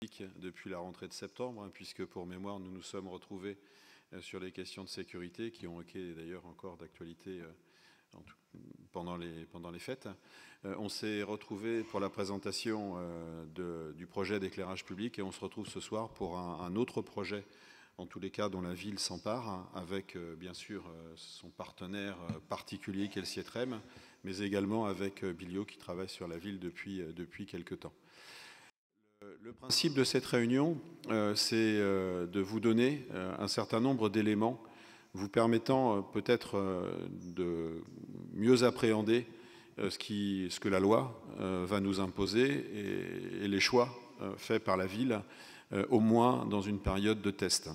depuis la rentrée de septembre, hein, puisque pour mémoire, nous nous sommes retrouvés sur les questions de sécurité qui ont été d'ailleurs encore d'actualité pendant les fêtes. On s'est retrouvés pour la présentation du projet d'éclairage public et on se retrouve ce soir pour un autre projet, en tous les cas dont la ville s'empare, hein, avec bien sûr son partenaire particulier qui est le SIETREM, mais également avec Billio qui travaille sur la ville depuis quelque temps. Le principe de cette réunion, c'est de vous donner un certain nombre d'éléments vous permettant peut-être de mieux appréhender ce que la loi va nous imposer et les choix faits par la ville, au moins dans une période de test.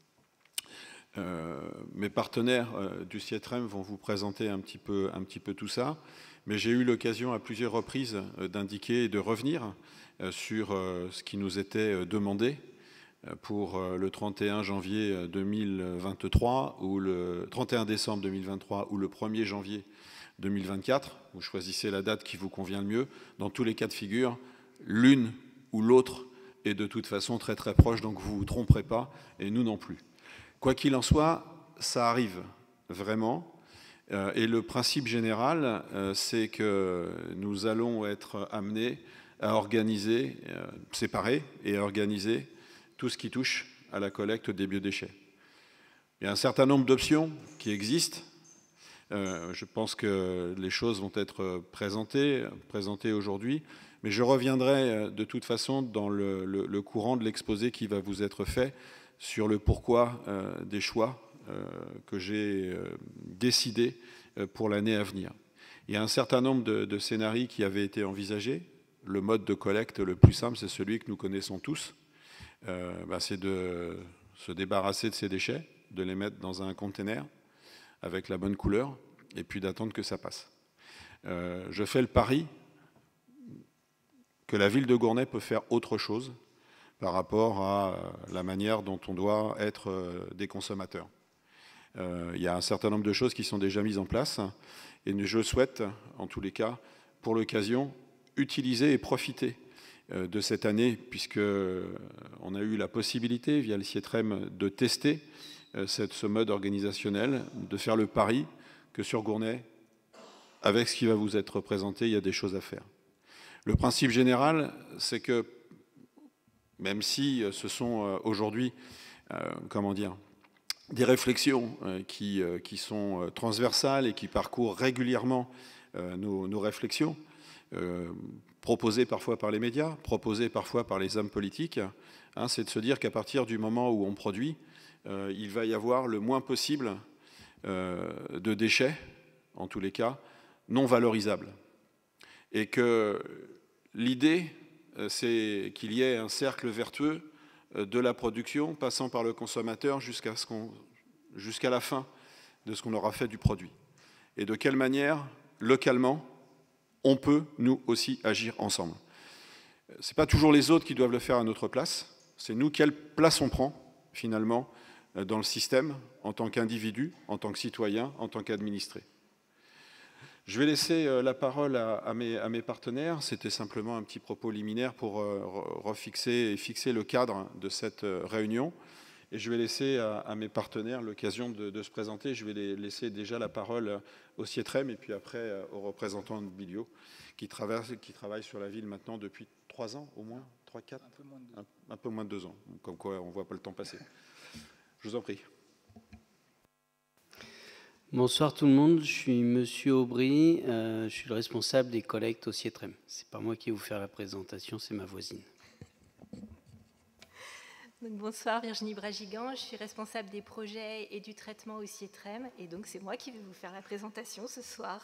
Mes partenaires du SIETREM vont vous présenter un petit peu tout ça, mais j'ai eu l'occasion à plusieurs reprises d'indiquer et de revenir sur ce qui nous était demandé pour le 31 janvier 2023 ou le 31 décembre 2023 ou le 1er janvier 2024. Vous choisissez la date qui vous convient le mieux. Dans tous les cas de figure, l'une ou l'autre est de toute façon très très proche, donc vous ne vous tromperez pas et nous non plus. Quoi qu'il en soit, ça arrive vraiment. Et le principe général, c'est que nous allons être amenés à organiser, séparer et à organiser tout ce qui touche à la collecte des biodéchets. Il y a un certain nombre d'options qui existent. Je pense que les choses vont être présentées aujourd'hui, mais je reviendrai de toute façon dans le courant de l'exposé qui va vous être fait sur le pourquoi des choix que j'ai décidés pour l'année à venir. Il y a un certain nombre de scénarios qui avaient été envisagés. Le mode de collecte le plus simple, c'est celui que nous connaissons tous. C'est de se débarrasser de ces déchets, de les mettre dans un conteneur avec la bonne couleur, et puis d'attendre que ça passe. Je fais le pari que la ville de Gournay peut faire autre chose par rapport à la manière dont on doit être des consommateurs. Il y a un certain nombre de choses qui sont déjà mises en place, et je souhaite, en tous les cas, pour l'occasion, utiliser et profiter de cette année, puisqu'on a eu la possibilité, via le SIETREM, de tester ce mode organisationnel, de faire le pari que sur Gournay, avec ce qui va vous être présenté, il y a des choses à faire. Le principe général, c'est que, même si ce sont aujourd'hui, des réflexions qui sont transversales et qui parcourent régulièrement nos réflexions, proposées parfois par les médias, proposées parfois par les hommes politiques, hein, c'est de se dire qu'à partir du moment où on produit, il va y avoir le moins possible de déchets, en tous les cas, non valorisables. Et que l'idée, c'est qu'il y ait un cercle vertueux de la production, passant par le consommateur jusqu'à la fin de ce qu'on aura fait du produit. Et de quelle manière, localement, on peut, nous aussi, agir ensemble. Ce n'est pas toujours les autres qui doivent le faire à notre place, c'est nous, quelle place on prend, finalement, dans le système, en tant qu'individu, en tant que citoyen, en tant qu'administré. Je vais laisser la parole à mes partenaires. C'était simplement un petit propos liminaire pour refixer et fixer le cadre de cette réunion. Et je vais laisser à mes partenaires l'occasion de se présenter. Je vais laisser déjà la parole au SIETREM et puis après aux représentants de Billio qui travaillent sur la ville maintenant depuis 3 ans au moins, 3, 4 un peu moins de 2 ans. Comme quoi on ne voit pas le temps passer. Je vous en prie. Bonsoir tout le monde, je suis Monsieur Aubry, je suis le responsable des collectes au SIETREM. Ce n'est pas moi qui vais vous faire la présentation, c'est ma voisine. Donc, bonsoir, Virginie Bragigan, je suis responsable des projets et du traitement au SIETREM, et donc c'est moi qui vais vous faire la présentation ce soir.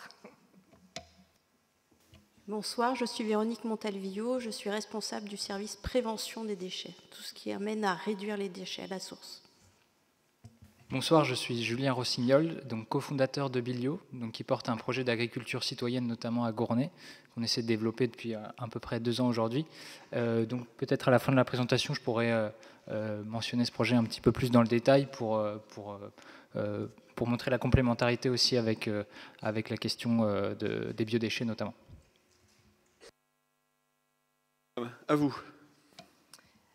Bonsoir, je suis Véronique Montalvillo, je suis responsable du service prévention des déchets, tout ce qui amène à réduire les déchets à la source. Bonsoir, je suis Julien Rossignol, donc cofondateur de Billio, donc qui porte un projet d'agriculture citoyenne notamment à Gournay, qu'on essaie de développer depuis à peu près 2 ans aujourd'hui. Donc peut-être à la fin de la présentation, je pourrais mentionner ce projet un petit peu plus dans le détail pour montrer la complémentarité aussi avec la question des biodéchets notamment. À vous.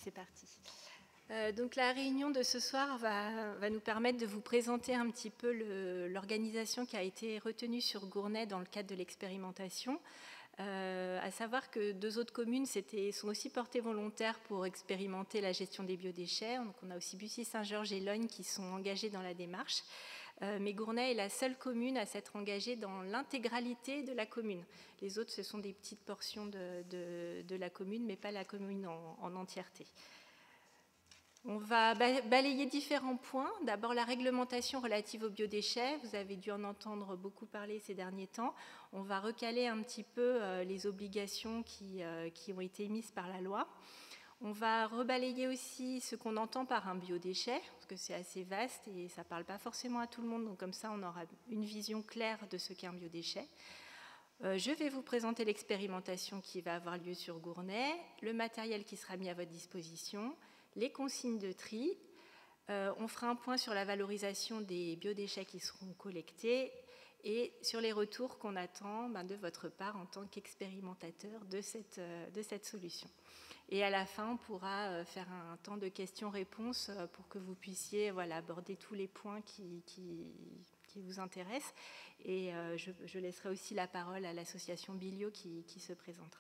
c'est parti. Donc la réunion de ce soir va nous permettre de vous présenter un petit peu l'organisation qui a été retenue sur Gournay dans le cadre de l'expérimentation. À savoir que 2 autres communes sont aussi portées volontaires pour expérimenter la gestion des biodéchets. Donc on a aussi Bussy-Saint-Georges et Logne qui sont engagés dans la démarche. Mais Gournay est la seule commune à s'être engagée dans l'intégralité de la commune. Les autres, ce sont des petites portions de la commune, mais pas la commune en entièreté. On va balayer différents points. D'abord, la réglementation relative aux biodéchets. Vous avez dû en entendre beaucoup parler ces derniers temps. On va recaler un petit peu les obligations qui ont été émises par la loi. On va rebalayer aussi ce qu'on entend par un biodéchet, parce que c'est assez vaste et ça ne parle pas forcément à tout le monde. Donc comme ça, on aura une vision claire de ce qu'est un biodéchet. Je vais vous présenter l'expérimentation qui va avoir lieu sur Gournay, le matériel qui sera mis à votre disposition, les consignes de tri. On fera un point sur la valorisation des biodéchets qui seront collectés et sur les retours qu'on attend de votre part en tant qu'expérimentateur de cette solution. Et à la fin, on pourra faire un temps de questions-réponses pour que vous puissiez aborder tous les points qui vous intéressent. Et je laisserai aussi la parole à l'association Bilio qui se présentera.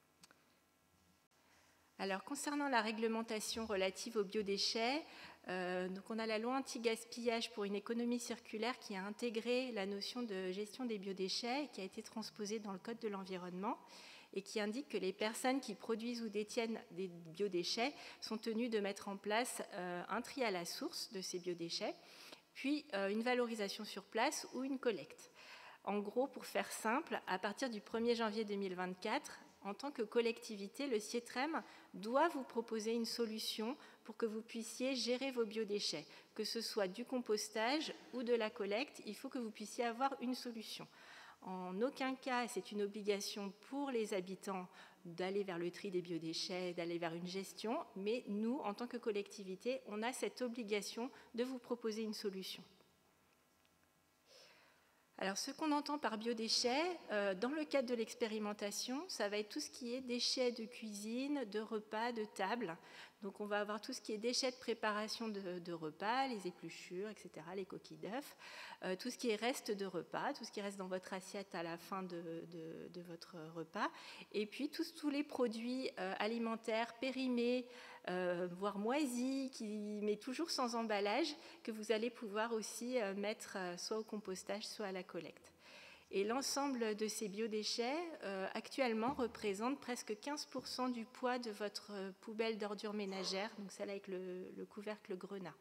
Alors, concernant la réglementation relative aux biodéchets, donc on a la loi anti-gaspillage pour une économie circulaire qui a intégré la notion de gestion des biodéchets et qui a été transposée dans le Code de l'environnement et qui indique que les personnes qui produisent ou détiennent des biodéchets sont tenues de mettre en place un tri à la source de ces biodéchets, puis une valorisation sur place ou une collecte. En gros, pour faire simple, à partir du 1er janvier 2024, en tant que collectivité, le CIETREM doit vous proposer une solution pour que vous puissiez gérer vos biodéchets. Que ce soit du compostage ou de la collecte, il faut que vous puissiez avoir une solution. En aucun cas, c'est une obligation pour les habitants d'aller vers le tri des biodéchets, d'aller vers une gestion, mais nous, en tant que collectivité, on a cette obligation de vous proposer une solution. Alors, ce qu'on entend par biodéchets, dans le cadre de l'expérimentation, ça va être tout ce qui est déchets de cuisine, de repas, de table. Donc, on va avoir tout ce qui est déchets de préparation de repas, les épluchures, etc., les coquilles d'œufs, tout ce qui est reste de repas, tout ce qui reste dans votre assiette à la fin de votre repas, et puis tous les produits alimentaires périmés, voire moisis, mais toujours sans emballage, que vous allez pouvoir aussi mettre soit au compostage, soit à la collecte. Et l'ensemble de ces biodéchets, actuellement, représente presque 15% du poids de votre poubelle d'ordures ménagères, donc celle avec le couvercle grenat.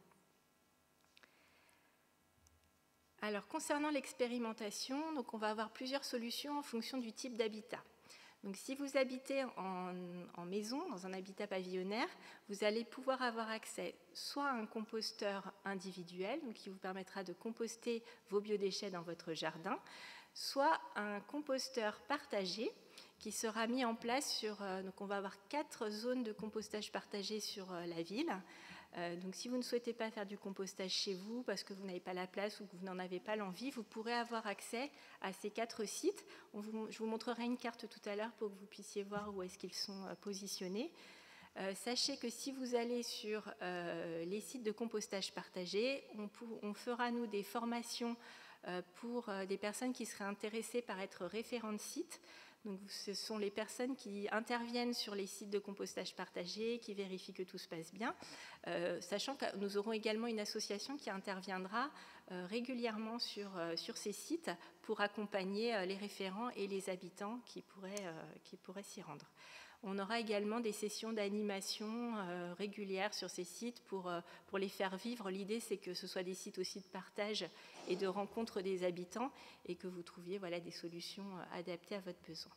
Alors, concernant l'expérimentation, donc on va avoir plusieurs solutions en fonction du type d'habitat. Donc, si vous habitez en maison, dans un habitat pavillonnaire, vous allez pouvoir avoir accès soit à un composteur individuel, donc qui vous permettra de composter vos biodéchets dans votre jardin, soit un composteur partagé qui sera mis en place donc on va avoir 4 zones de compostage partagées sur la ville. Donc si vous ne souhaitez pas faire du compostage chez vous parce que vous n'avez pas la place ou que vous n'en avez pas l'envie, vous pourrez avoir accès à ces 4 sites. Je vous montrerai une carte tout à l'heure pour que vous puissiez voir où est-ce qu'ils sont positionnés. Sachez que si vous allez sur les sites de compostage partagé, on fera nous des formations pour des personnes qui seraient intéressées par être référents de site. Donc, ce sont les personnes qui interviennent sur les sites de compostage partagé, qui vérifient que tout se passe bien, sachant que nous aurons également une association qui interviendra régulièrement sur ces sites pour accompagner les référents et les habitants qui pourraient s'y rendre. On aura également des sessions d'animation régulières sur ces sites pour les faire vivre. L'idée, c'est que ce soit des sites aussi de partage et de rencontre des habitants et que vous trouviez des solutions adaptées à votre besoin.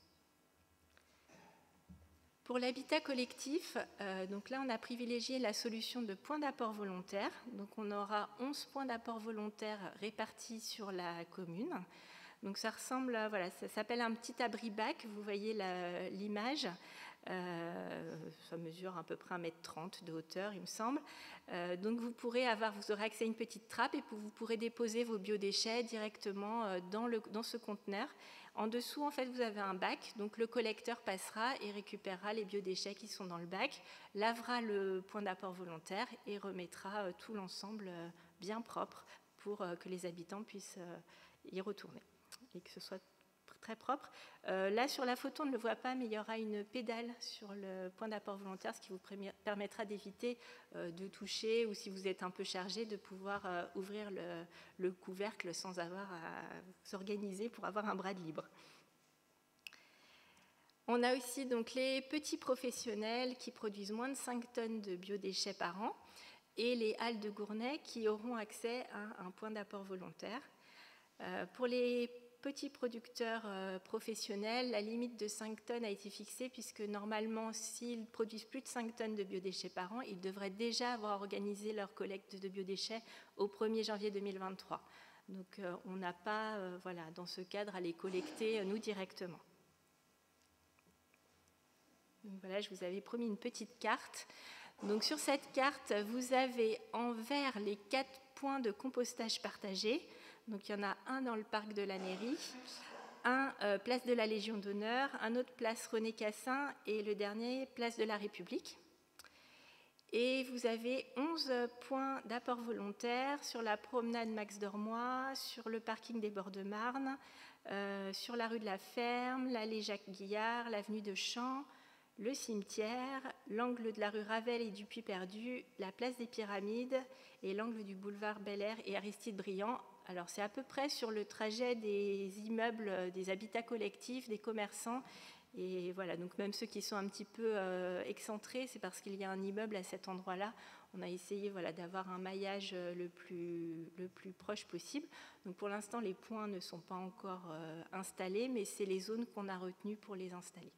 Pour l'habitat collectif, donc là, on a privilégié la solution de points d'apport volontaires. Donc, on aura 11 points d'apport volontaires répartis sur la commune. Donc ça ressemble, voilà, ça s'appelle un petit abri-bac, vous voyez l'image. Ça mesure à peu près 1,30 m de hauteur, il me semble. Donc vous aurez accès à une petite trappe et vous pourrez déposer vos biodéchets directement dans ce conteneur. En dessous, en fait, vous avez un bac, donc le collecteur passera et récupérera les biodéchets qui sont dans le bac, lavera le point d'apport volontaire et remettra tout l'ensemble bien propre pour que les habitants puissent y retourner et que ce soit très propre. Là, sur la photo, on ne le voit pas, mais il y aura une pédale sur le point d'apport volontaire, ce qui vous permettra d'éviter de toucher ou si vous êtes un peu chargé, de pouvoir ouvrir le couvercle sans avoir à s'organiser pour avoir un bras de libre. On a aussi donc les petits professionnels qui produisent moins de 5 tonnes de biodéchets par an et les halles de Gournay qui auront accès à un point d'apport volontaire. Pour les petits producteurs professionnels, la limite de 5 tonnes a été fixée puisque normalement, s'ils produisent plus de 5 tonnes de biodéchets par an, ils devraient déjà avoir organisé leur collecte de biodéchets au 1er janvier 2023. Donc on n'a pas, voilà, dans ce cadre, à les collecter nous directement. Donc voilà, je vous avais promis une petite carte. Donc sur cette carte, vous avez en vert les 4 points de compostage partagés. Donc il y en a un dans le parc de la Nairie, un place de la Légion d'honneur, un autre place René Cassin et le dernier place de la République. Et vous avez 11 points d'apport volontaire sur la promenade Max Dormois, sur le parking des Bords de Marne, sur la rue de la Ferme, l'allée Jacques Guillard, l'avenue de Champs, le cimetière, l'angle de la rue Ravel et du Puy Perdu, la place des Pyramides et l'angle du boulevard Bel-Air et Aristide Briand. Alors c'est à peu près sur le trajet des immeubles, des habitats collectifs, des commerçants. Et voilà, donc même ceux qui sont un petit peu excentrés, c'est parce qu'il y a un immeuble à cet endroit-là. On a essayé, voilà, d'avoir un maillage le plus proche possible. Donc pour l'instant, les points ne sont pas encore installés, mais c'est les zones qu'on a retenues pour les installer.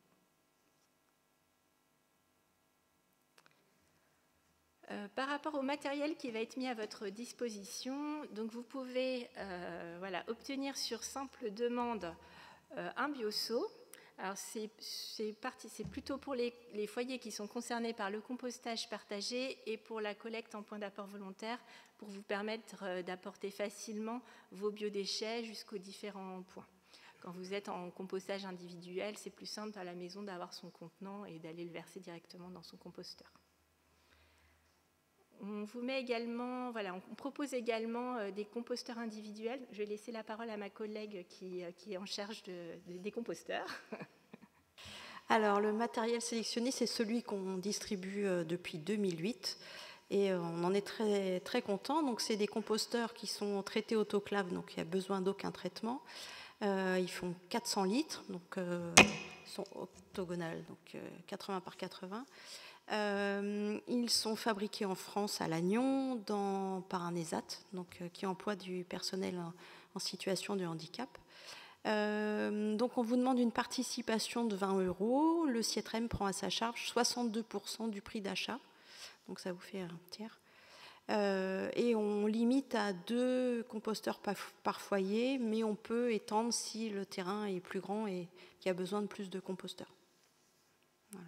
Par rapport au matériel qui va être mis à votre disposition, donc vous pouvez voilà, obtenir sur simple demande un bioseau. Alors c'est plutôt pour les foyers qui sont concernés par le compostage partagé et pour la collecte en point d'apport volontaire pour vous permettre d'apporter facilement vos biodéchets jusqu'aux différents points. Quand vous êtes en compostage individuel, c'est plus simple à la maison d'avoir son contenant et d'aller le verser directement dans son composteur. On vous met également, voilà, on propose également des composteurs individuels. Je vais laisser la parole à ma collègue qui est en charge des composteurs. Alors, le matériel sélectionné, c'est celui qu'on distribue depuis 2008 et on en est très, très content. Donc, c'est des composteurs qui sont traités autoclave, donc il n'y a besoin d'aucun traitement. Ils font 400 litres, donc ils sont octogonales, donc 80 par 80. Ils sont fabriqués en France à Lannion par un ESAT, donc, qui emploie du personnel en situation de handicap. Donc on vous demande une participation de 20 €. Le CIETREM prend à sa charge 62% du prix d'achat, donc ça vous fait un tiers. Et on limite à 2 composteurs par foyer, mais on peut étendre si le terrain est plus grand et qu'il y a besoin de plus de composteurs. Voilà.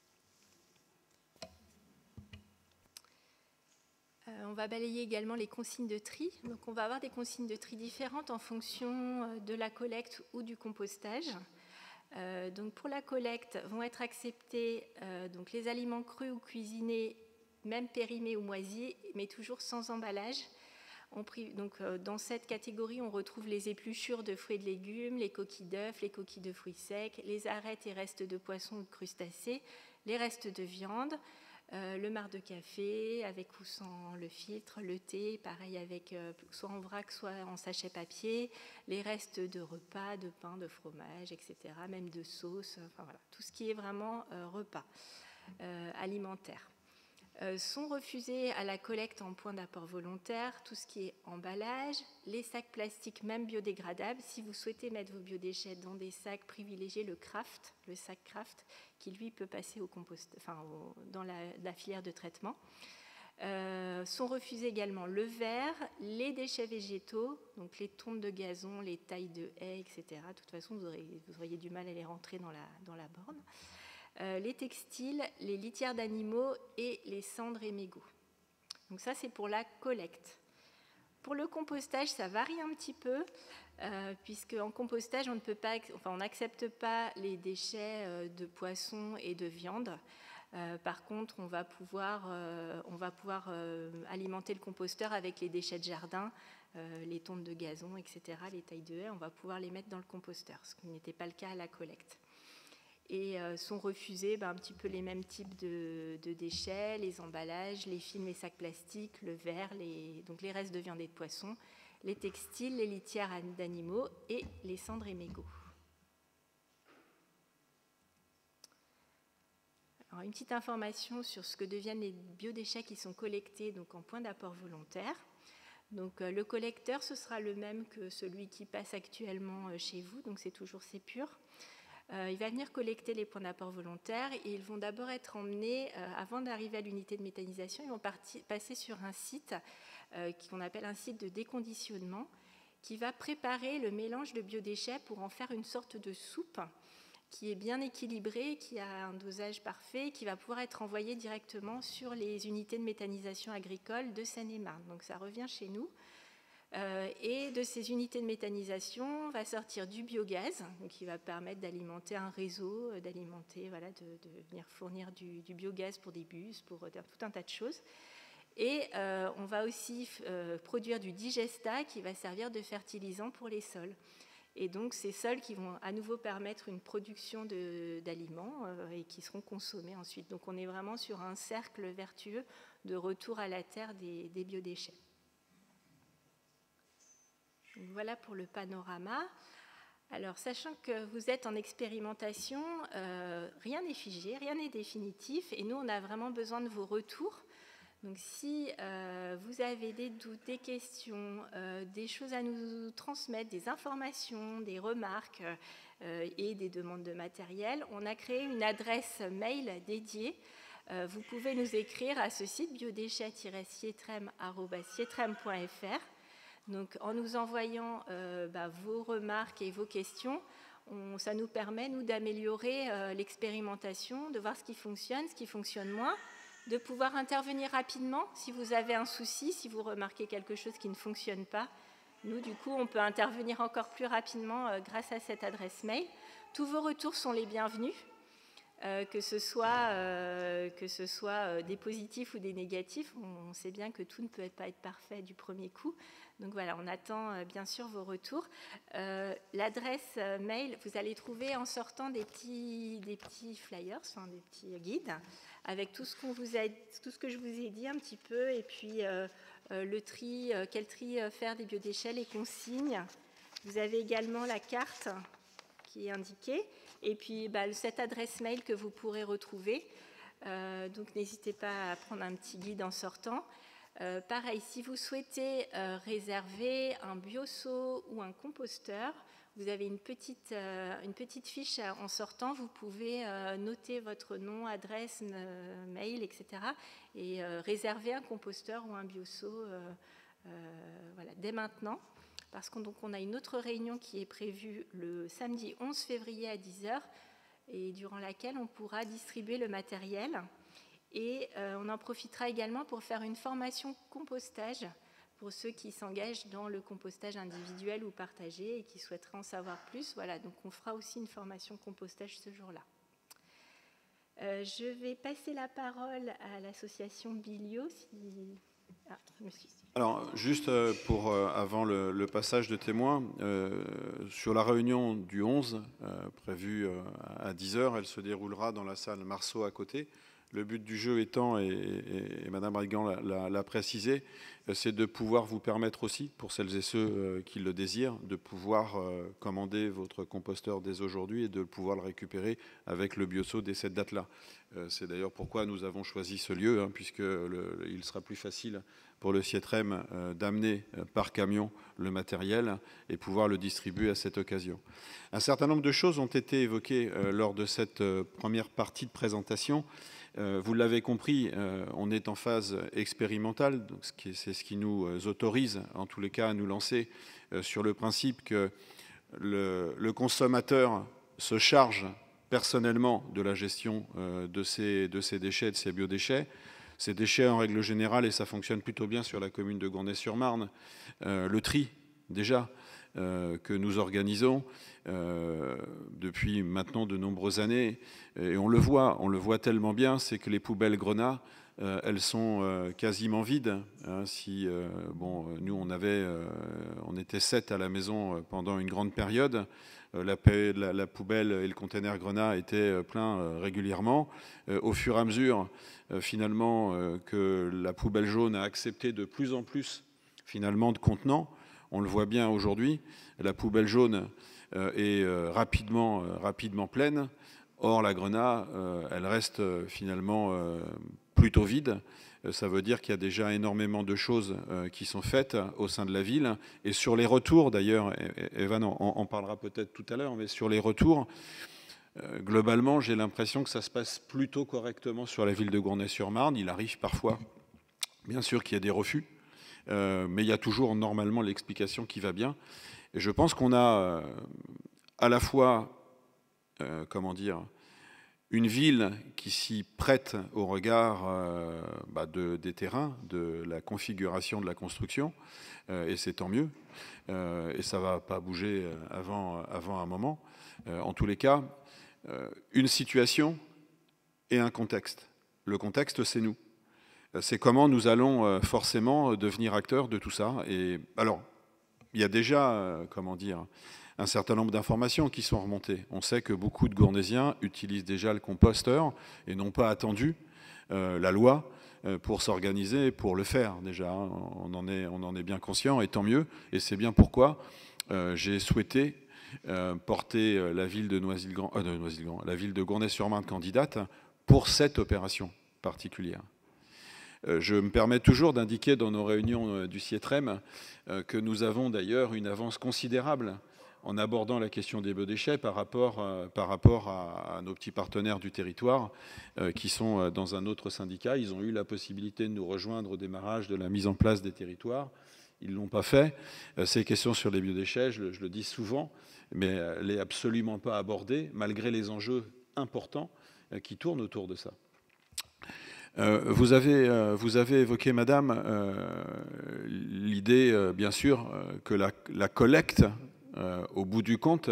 On va balayer également les consignes de tri. Donc on va avoir des consignes de tri différentes en fonction de la collecte ou du compostage. Donc pour la collecte, vont être acceptés donc les aliments crus ou cuisinés, même périmés ou moisis, mais toujours sans emballage. Donc, dans cette catégorie, on retrouve les épluchures de fruits et de légumes, les coquilles d'œufs, les coquilles de fruits secs, les arêtes et restes de poissons ou de crustacés, les restes de viande, le marc de café avec ou sans le filtre, le thé, pareil avec soit en vrac, soit en sachet papier, les restes de repas, de pain, de fromage, etc., même de sauce, enfin voilà, tout ce qui est vraiment repas alimentaire. Sont refusés à la collecte en point d'apport volontaire tout ce qui est emballage, les sacs plastiques même biodégradables. Si vous souhaitez mettre vos biodéchets dans des sacs, privilégiez le sac Kraft, qui lui peut passer au compost, enfin, dans la filière de traitement. Sont refusés également le verre, les déchets végétaux, donc les tontes de gazon, les tailles de haies, etc. De toute façon, vous auriez du mal à les rentrer dans la borne. Les textiles, les litières d'animaux et les cendres et mégots. Donc ça, c'est pour la collecte. Pour le compostage, ça varie un petit peu, puisque en compostage, on n'accepte pas les déchets de poisson et de viande. Par contre, on va pouvoir alimenter le composteur avec les déchets de jardin, les tontes de gazon, etc., les tailles de haies, on va pouvoir les mettre dans le composteur, ce qui n'était pas le cas à la collecte. Et sont refusés un petit peu les mêmes types de déchets, les emballages, les films et sacs plastiques, le verre, donc les restes de viande et de poisson, les textiles, les litières d'animaux et les cendres et mégots. Alors, une petite information sur ce que deviennent les biodéchets qui sont collectés donc en point d'apport volontaire. Donc, le collecteur, ce sera le même que celui qui passe actuellement chez vous, donc c'est toujours Sépure. Il va venir collecter les points d'apport volontaires et ils vont d'abord être emmenés, avant d'arriver à l'unité de méthanisation, ils vont passer sur un site qu'on appelle un site de déconditionnement qui va préparer le mélange de biodéchets pour en faire une sorte de soupe qui est bien équilibrée, qui a un dosage parfait, qui va pouvoir être envoyé directement sur les unités de méthanisation agricole de Seine-et-Marne. Donc ça revient chez nous. Et de ces unités de méthanisation va sortir du biogaz, qui va permettre d'alimenter un réseau, de venir fournir du biogaz pour des bus, pour tout un tas de choses. Et on va aussi produire du digesta qui va servir de fertilisant pour les sols. Et donc ces sols qui vont à nouveau permettre une production d'aliments et qui seront consommés ensuite. Donc on est vraiment sur un cercle vertueux de retour à la terre des biodéchets. Donc voilà pour le panorama. Alors, sachant que vous êtes en expérimentation, rien n'est figé, rien n'est définitif, et nous, on a vraiment besoin de vos retours. Donc, si vous avez des doutes, des questions, des choses à nous transmettre, des informations, des remarques et des demandes de matériel, on a créé une adresse mail dédiée. Vous pouvez nous écrire à ce site biodéchets-sietrem@sietrem.fr. Donc, en nous envoyant vos remarques et vos questions, ça nous permet, nous, d'améliorer l'expérimentation, de voir ce qui fonctionne moins, de pouvoir intervenir rapidement si vous avez un souci, si vous remarquez quelque chose qui ne fonctionne pas. Nous, du coup, on peut intervenir encore plus rapidement grâce à cette adresse mail. Tous vos retours sont les bienvenus. Que ce soit des positifs ou des négatifs, on sait bien que tout ne peut pas être parfait du premier coup. Donc voilà, on attend bien sûr vos retours. L'adresse mail, vous allez trouver en sortant des petits flyers, des petits guides, avec tout ce que je vous ai dit un petit peu, et puis le tri, quel tri faire des biodéchets, les consignes. Vous avez également la carte qui est indiquée. Et puis cette adresse mail que vous pourrez retrouver. Donc n'hésitez pas à prendre un petit guide en sortant. Pareil, si vous souhaitez réserver un bioseau ou un composteur, vous avez une petite fiche en sortant. Vous pouvez noter votre nom, adresse, mail, etc. et réserver un composteur ou un bioseau dès maintenant. Parce qu'on a une autre réunion qui est prévue le samedi 11 février à 10h et durant laquelle on pourra distribuer le matériel. Et on en profitera également pour faire une formation compostage pour ceux qui s'engagent dans le compostage individuel ou partagé et qui souhaiteraient en savoir plus. Voilà, donc on fera aussi une formation compostage ce jour-là. Je vais passer la parole à l'association Bilio. Alors, juste avant le passage de témoins, sur la réunion du 11, prévue à 10h, elle se déroulera dans la salle Marceau à côté. Le but du jeu étant, et Madame Rigan l'a précisé, c'est de pouvoir vous permettre aussi, pour celles et ceux qui le désirent, de pouvoir commander votre composteur dès aujourd'hui et de pouvoir le récupérer avec le bioseau dès cette date-là. C'est d'ailleurs pourquoi nous avons choisi ce lieu, hein, puisqu'il sera plus facile pour le SIETREM d'amener par camion le matériel et pouvoir le distribuer à cette occasion. Un certain nombre de choses ont été évoquées lors de cette première partie de présentation. Vous l'avez compris, on est en phase expérimentale, c'est ce qui nous autorise en tous les cas à nous lancer sur le principe que le consommateur se charge personnellement de la gestion de ces déchets, de ces biodéchets. Ces déchets, en règle générale, et ça fonctionne plutôt bien sur la commune de Gournay-sur-Marne, le tri, déjà, que nous organisons depuis maintenant de nombreuses années. Et on le voit tellement bien, c'est que les poubelles Grenat, elles sont quasiment vides. Hein, nous, on était 7 à la maison pendant une grande période. La poubelle et le conteneur Grenat étaient pleins régulièrement. Au fur et à mesure, finalement, que la poubelle jaune a accepté de plus en plus, finalement, de contenants. On le voit bien aujourd'hui, la poubelle jaune est rapidement pleine. Or, la Grenat, elle reste finalement plutôt vide. Ça veut dire qu'il y a déjà énormément de choses qui sont faites au sein de la ville. Et sur les retours, d'ailleurs, Evan en parlera peut-être tout à l'heure, mais sur les retours, globalement, j'ai l'impression que ça se passe plutôt correctement sur la ville de Gournay-sur-Marne. Il arrive parfois, bien sûr, qu'il y ait des refus, mais il y a toujours normalement l'explication qui va bien. Et je pense qu'on a à la fois, une ville qui s'y prête au regard des terrains, de la configuration de la construction, et c'est tant mieux, et ça ne va pas bouger avant un moment. En tous les cas, une situation et un contexte. Le contexte, c'est nous. C'est comment nous allons forcément devenir acteurs de tout ça. Et alors, il y a déjà, un certain nombre d'informations qui sont remontées. On sait que beaucoup de Gournaisiens utilisent déjà le composteur et n'ont pas attendu la loi pour s'organiser, pour le faire déjà. On en est bien conscient, et tant mieux. Et c'est bien pourquoi j'ai souhaité porter la ville de la ville de Gournay-sur-Marne candidate pour cette opération particulière. Je me permets toujours d'indiquer dans nos réunions du SIETREM que nous avons d'ailleurs une avance considérable en abordant la question des biodéchets par rapport à nos petits partenaires du territoire qui sont dans un autre syndicat. Ils ont eu la possibilité de nous rejoindre au démarrage de la mise en place des territoires. Ils ne l'ont pas fait. Ces questions sur les biodéchets, je le dis souvent, mais elle n'est absolument pas abordée, malgré les enjeux importants qui tournent autour de ça. Vous avez évoqué, madame, l'idée, bien sûr, que la collecte, au bout du compte,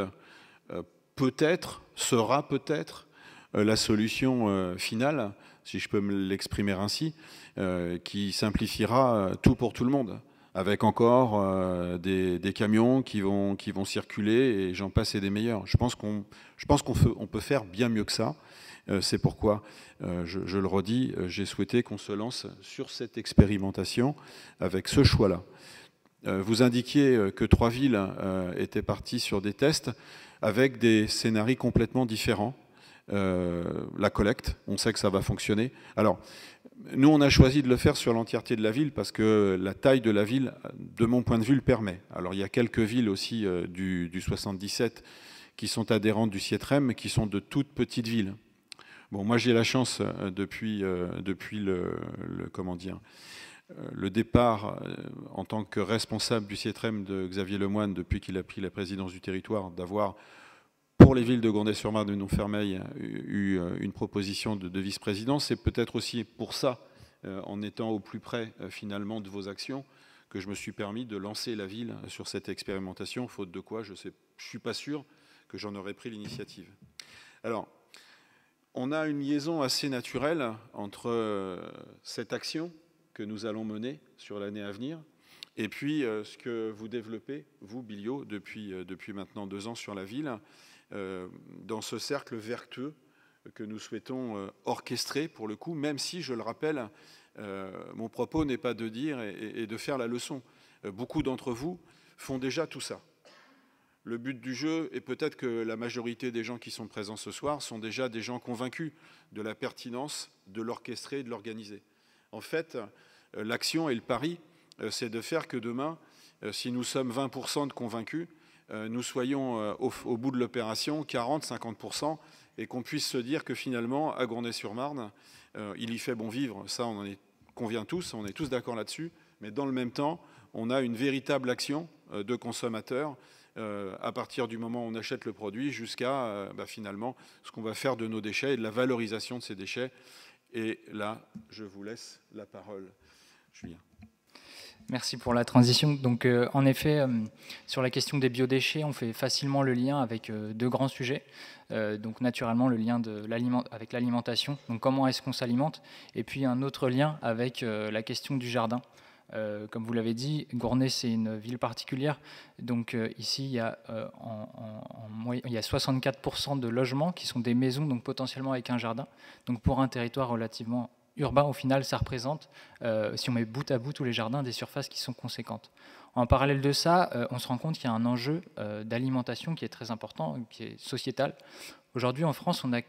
sera peut-être la solution finale, si je peux me l'exprimer ainsi, qui simplifiera tout pour tout le monde, avec encore des camions qui vont circuler, et j'en passe et des meilleurs. Je pense qu'on peut faire bien mieux que ça. C'est pourquoi, je le redis, j'ai souhaité qu'on se lance sur cette expérimentation avec ce choix-là. Vous indiquiez que 3 villes étaient parties sur des tests avec des scénarios complètement différents. La collecte, on sait que ça va fonctionner. Alors, nous, on a choisi de le faire sur l'entièreté de la ville parce que la taille de la ville, de mon point de vue, le permet. Alors, il y a quelques villes aussi du 77 qui sont adhérentes du SIETREM, mais qui sont de toutes petites villes. Bon, moi, j'ai la chance, depuis le départ en tant que responsable du SIETREM de Xavier Lemoine, depuis qu'il a pris la présidence du territoire, d'avoir, pour les villes de Gournay-sur-Marne et de Montfermeil, eu une proposition de vice-présidence. C'est peut-être aussi pour ça, en étant au plus près, finalement, de vos actions, que je me suis permis de lancer la ville sur cette expérimentation, faute de quoi, je ne suis pas sûr que j'en aurais pris l'initiative. Alors, on a une liaison assez naturelle entre cette action que nous allons mener sur l'année à venir et puis ce que vous développez, vous, Bilio, depuis maintenant 2 ans sur la ville, dans ce cercle vertueux que nous souhaitons orchestrer pour le coup, même si, je le rappelle, mon propos n'est pas de dire et de faire la leçon. Beaucoup d'entre vous font déjà tout ça. Le but du jeu, et peut-être que la majorité des gens qui sont présents ce soir sont déjà des gens convaincus de la pertinence de l'orchestrer et de l'organiser. En fait, l'action et le pari, c'est de faire que demain, si nous sommes 20% de convaincus, nous soyons au bout de l'opération 40-50% et qu'on puisse se dire que finalement, à Gournay-sur-Marne, il y fait bon vivre. Ça, on en convient tous, on est tous d'accord là-dessus, mais dans le même temps, on a une véritable action de consommateurs à partir du moment où on achète le produit jusqu'à finalement ce qu'on va faire de nos déchets et de la valorisation de ces déchets. Et là, je vous laisse la parole, Julien. Merci pour la transition. Donc, en effet, sur la question des biodéchets, on fait facilement le lien avec deux grands sujets. Donc, naturellement, le lien avec l'alimentation. Donc, comment est-ce qu'on s'alimente? Et puis, un autre lien avec la question du jardin. Comme vous l'avez dit, Gournay, c'est une ville particulière. Donc ici, il y a 64% de logements qui sont des maisons, donc potentiellement avec un jardin. Donc pour un territoire relativement urbain, au final, ça représente, si on met bout à bout tous les jardins, des surfaces qui sont conséquentes. En parallèle de ça, on se rend compte qu'il y a un enjeu d'alimentation qui est très important, qui est sociétal. Aujourd'hui, en France, on a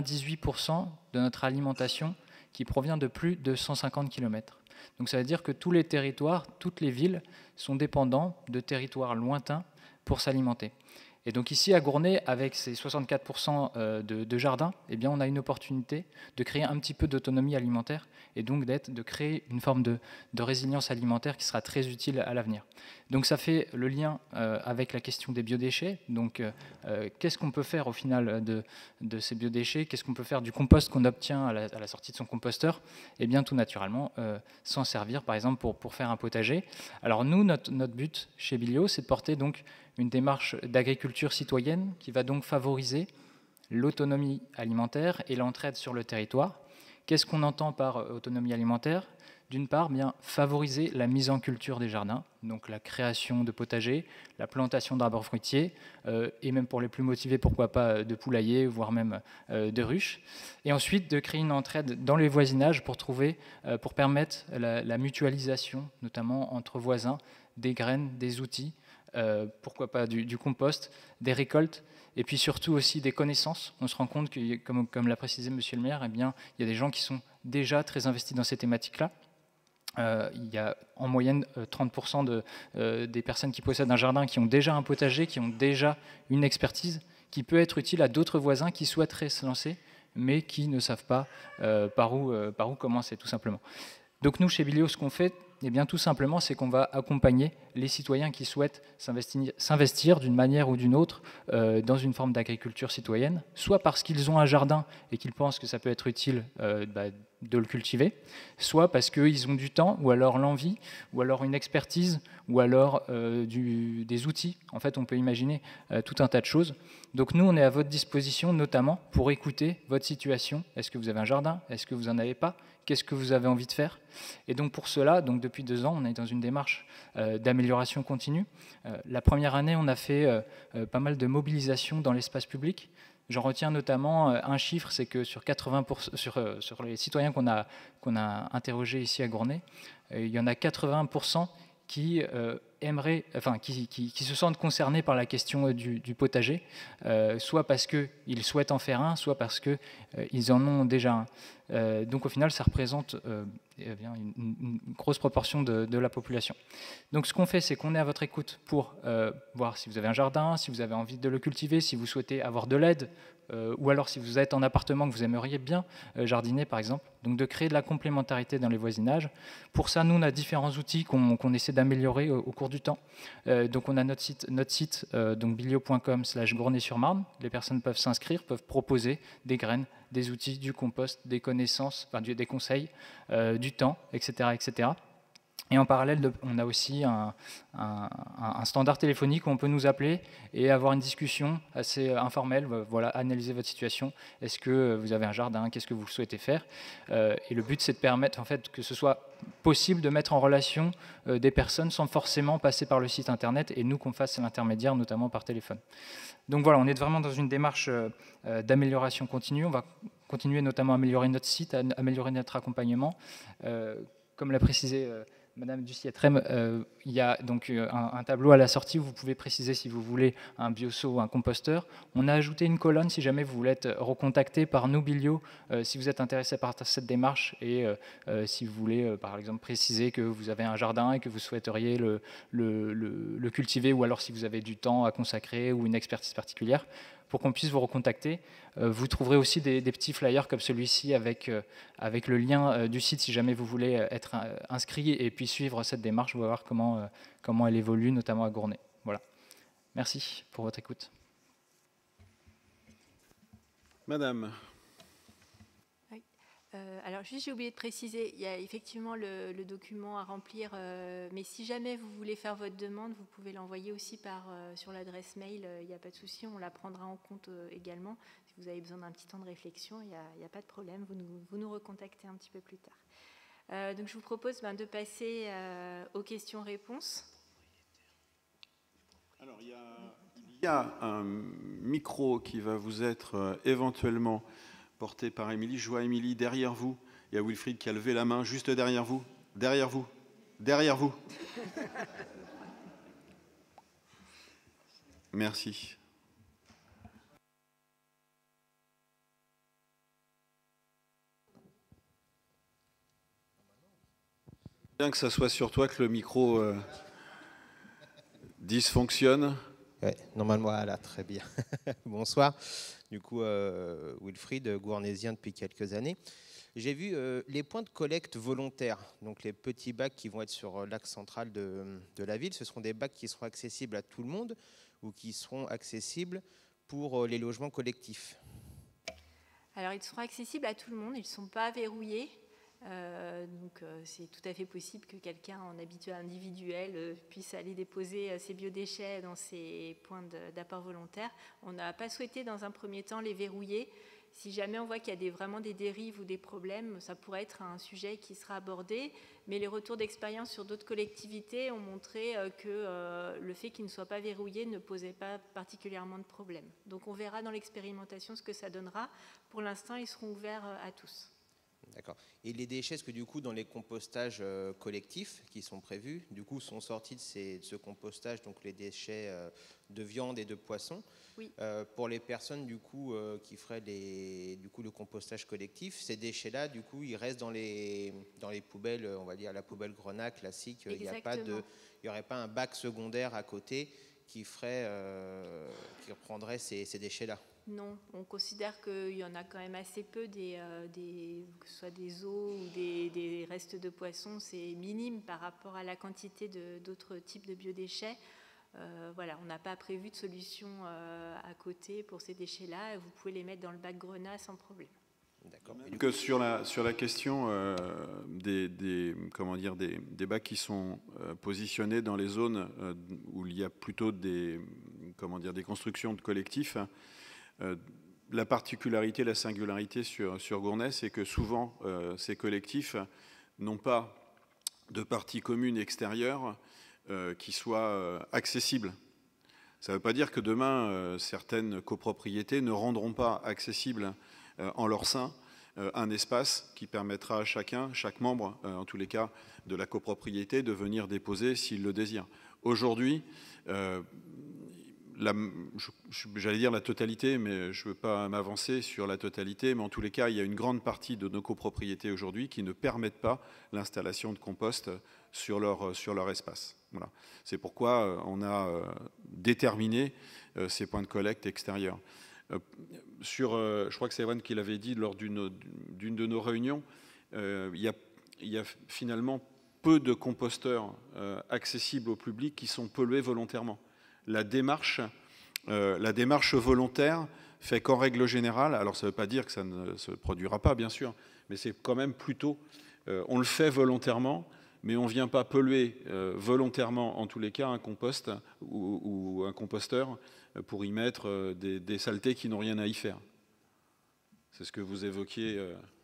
98% de notre alimentation qui provient de plus de 150 km. Donc ça veut dire que tous les territoires, toutes les villes sont dépendants de territoires lointains pour s'alimenter. Et donc ici à Gournay, avec ces 64% de jardins, eh bien on a une opportunité de créer un petit peu d'autonomie alimentaire et donc de créer une forme de résilience alimentaire qui sera très utile à l'avenir. Donc ça fait le lien avec la question des biodéchets. Donc qu'est-ce qu'on peut faire au final de ces biodéchets? Qu'est-ce qu'on peut faire du compost qu'on obtient à la sortie de son composteur? Eh bien tout naturellement, s'en servir par exemple pour faire un potager. Alors nous, notre but chez Bilio, c'est de porter donc une démarche d'agriculture citoyenne qui va donc favoriser l'autonomie alimentaire et l'entraide sur le territoire. Qu'est-ce qu'on entend par autonomie alimentaire? D'une part, bien favoriser la mise en culture des jardins, donc la création de potagers, la plantation d'arbres fruitiers, et même pour les plus motivés, pourquoi pas de poulaillers, voire même de ruches. Et ensuite, de créer une entraide dans les voisinages pour permettre la mutualisation, notamment entre voisins, des graines, des outils, pourquoi pas du compost, des récoltes, et puis surtout aussi des connaissances. On se rend compte que, comme l'a précisé Monsieur le maire, eh bien, il y a des gens qui sont déjà très investis dans ces thématiques-là. Il y a en moyenne 30% des personnes qui possèdent un jardin qui ont déjà un potager, qui ont déjà une expertise qui peut être utile à d'autres voisins qui souhaiteraient se lancer, mais qui ne savent pas par où commencer, tout simplement. Donc nous, chez Bilio, ce qu'on fait, eh bien, tout simplement, c'est qu'on va accompagner les citoyens qui souhaitent s'investir d'une manière ou d'une autre dans une forme d'agriculture citoyenne, soit parce qu'ils ont un jardin et qu'ils pensent que ça peut être utile de le cultiver, soit parce qu'ils ont du temps, ou alors l'envie, ou alors une expertise, ou alors des outils. En fait, on peut imaginer tout un tas de choses. Donc nous, on est à votre disposition, notamment pour écouter votre situation. Est-ce que vous avez un jardin? Est-ce que vous n'en avez pas? Qu'est-ce que vous avez envie de faire? Et donc pour cela, depuis 2 ans, on est dans une démarche d'amélioration continue. La première année, on a fait pas mal de mobilisation dans l'espace public. J'en retiens notamment un chiffre, c'est que sur 80%, sur les citoyens qu'on a interrogés ici à Gournay, il y en a 80% qui qui se sentent concernés par la question du potager, soit parce qu'ils souhaitent en faire un, soit parce qu'ils en ont déjà un. Donc au final, ça représente une grosse proportion de la population. Donc ce qu'on fait, c'est qu'on est à votre écoute pour voir si vous avez un jardin, si vous avez envie de le cultiver, si vous souhaitez avoir de l'aide, ou alors si vous êtes en appartement, que vous aimeriez bien jardiner par exemple. Donc de créer de la complémentarité dans les voisinages. Pour ça, nous, on a différents outils qu'on essaie d'améliorer au cours du temps. Donc on a notre site donc bilio.com/Gournay-sur-Marne. Les personnes peuvent s'inscrire, peuvent proposer des graines, des outils, du compost, des connaissances, des conseils, du temps, etc., etc. Et en parallèle, on a aussi un standard téléphonique où on peut nous appeler et avoir une discussion assez informelle, voilà, analyser votre situation. Est-ce que vous avez un jardin? Qu'est-ce que vous souhaitez faire? Et le but, c'est de permettre en fait, que ce soit possible de mettre en relation des personnes sans forcément passer par le site internet et nous qu'on fasse l'intermédiaire, notamment par téléphone. Donc voilà, on est vraiment dans une démarche d'amélioration continue. On va continuer notamment à améliorer notre site, à améliorer notre accompagnement. Comme l'a précisé Madame Ducier-Trem, il y a donc un tableau à la sortie où vous pouvez préciser si vous voulez un bioseau ou un composteur. On a ajouté une colonne si jamais vous voulez être recontacté par nous, Bilio, si vous êtes intéressé par cette démarche et si vous voulez, par exemple, préciser que vous avez un jardin et que vous souhaiteriez le cultiver, ou alors si vous avez du temps à consacrer ou une expertise particulière, pour qu'on puisse vous recontacter. Vous trouverez aussi des petits flyers comme celui-ci avec le lien du site si jamais vous voulez être inscrit et puis suivre cette démarche. On va voir comment elle évolue, notamment à Gournay. Voilà. Merci pour votre écoute. Madame. Alors juste, j'ai oublié de préciser, il y a effectivement le document à remplir, mais si jamais vous voulez faire votre demande, vous pouvez l'envoyer aussi sur l'adresse mail, il n'y a pas de souci, on la prendra en compte également. Si vous avez besoin d'un petit temps de réflexion, il n'y a pas de problème, vous nous recontactez un petit peu plus tard. Donc je vous propose de passer aux questions-réponses. Alors il y a un micro qui va vous être éventuellement porté par Émilie. Je vois Émilie derrière vous. Il y a Wilfried qui a levé la main juste derrière vous. Derrière vous. Derrière vous. Merci. Bien que ça soit sur toi que le micro dysfonctionne. Ouais, normalement, voilà, très bien. Bonsoir. Du coup, Wilfried, gournésien depuis quelques années. J'ai vu les points de collecte volontaires, donc les petits bacs qui vont être sur l'axe central de la ville. Ce seront des bacs qui seront accessibles à tout le monde ou qui seront accessibles pour les logements collectifs? Alors, ils seront accessibles à tout le monde, ils ne sont pas verrouillés. Donc c'est tout à fait possible que quelqu'un en habitat individuel puisse aller déposer ses biodéchets dans ces points d'apport volontaire. On n'a pas souhaité dans un premier temps les verrouiller. Si jamais on voit qu'il y a vraiment des dérives ou des problèmes, ça pourrait être un sujet qui sera abordé. Mais les retours d'expérience sur d'autres collectivités ont montré que le fait qu'ils ne soient pas verrouillés ne posait pas particulièrement de problème. Donc on verra dans l'expérimentation ce que ça donnera. Pour l'instant, ils seront ouverts à tous. D'accord. Et les déchets, est-ce que du coup, dans les compostages collectifs qui sont prévus, du coup, sont sortis de ce compostage, donc les déchets de viande et de poisson? Oui. Pour les personnes du coup qui feraient le compostage collectif, ces déchets-là, du coup, ils restent dans les poubelles, on va dire la poubelle grenat classique. Il n'y aurait pas un bac secondaire à côté qui reprendrait ces déchets-là? Non, on considère qu'il y en a quand même assez peu, que ce soit des os ou des restes de poissons, c'est minime par rapport à la quantité d'autres types de biodéchets. Voilà, on n'a pas prévu de solution à côté pour ces déchets-là. Vous pouvez les mettre dans le bac grenat sans problème. D'accord. Que sur la question des bacs qui sont positionnés dans les zones où il y a plutôt des constructions de collectifs. La particularité, la singularité sur Gournay, c'est que souvent ces collectifs n'ont pas de partie commune extérieure qui soit accessible. Ça ne veut pas dire que demain, certaines copropriétés ne rendront pas accessible en leur sein un espace qui permettra à chaque membre, en tous les cas, de la copropriété, de venir déposer s'il le désire. Aujourd'hui, j'allais dire la totalité, mais je ne veux pas m'avancer sur la totalité, mais en tous les cas, il y a une grande partie de nos copropriétés aujourd'hui qui ne permettent pas l'installation de compost sur leur espace. Voilà. C'est pourquoi on a déterminé ces points de collecte extérieurs. Je crois que c'est Evan qui l'avait dit lors d'une de nos réunions, il y a finalement peu de composteurs accessibles au public qui sont pollués volontairement. La démarche volontaire fait qu'en règle générale, alors ça ne veut pas dire que ça ne se produira pas, bien sûr, mais c'est quand même plutôt, on le fait volontairement, mais on ne vient pas polluer volontairement, en tous les cas, un compost ou un composteur pour y mettre des saletés qui n'ont rien à y faire. C'est ce que vous évoquiez.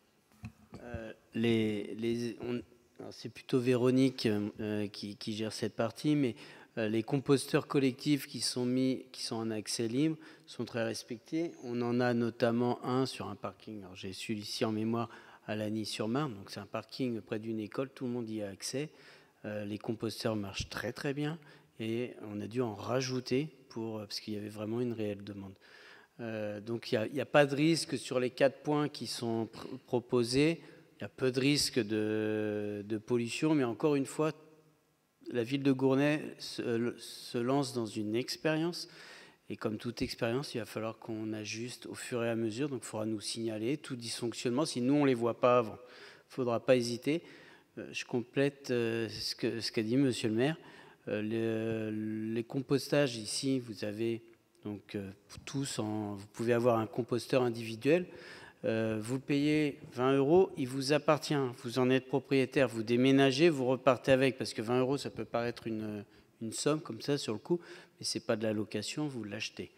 C'est plutôt Véronique qui gère cette partie, mais les composteurs collectifs qui sont en accès libre sont très respectés. On en a notamment un sur un parking. Alors j'ai celui-ci en mémoire à Lagny-sur-Marne, donc c'est un parking près d'une école, tout le monde y a accès. Les composteurs marchent très très bien et on a dû en rajouter parce qu'il y avait vraiment une réelle demande. Donc il n'y a pas de risque sur les 4 points qui sont proposés. Il y a peu de risque de pollution, mais encore une fois, la ville de Gournay se lance dans une expérience. Et comme toute expérience, il va falloir qu'on ajuste au fur et à mesure. Donc il faudra nous signaler tout dysfonctionnement. Si nous, on ne les voit pas avant, il ne faudra pas hésiter. Je complète ce qu'a dit monsieur le maire. Les compostages ici, vous avez donc tous, vous pouvez avoir un composteur individuel. Vous le payez 20 €, il vous appartient, vous en êtes propriétaire, vous déménagez, vous repartez avec, parce que 20 €, ça peut paraître une somme comme ça sur le coup, mais ce n'est pas de la location, vous l'achetez.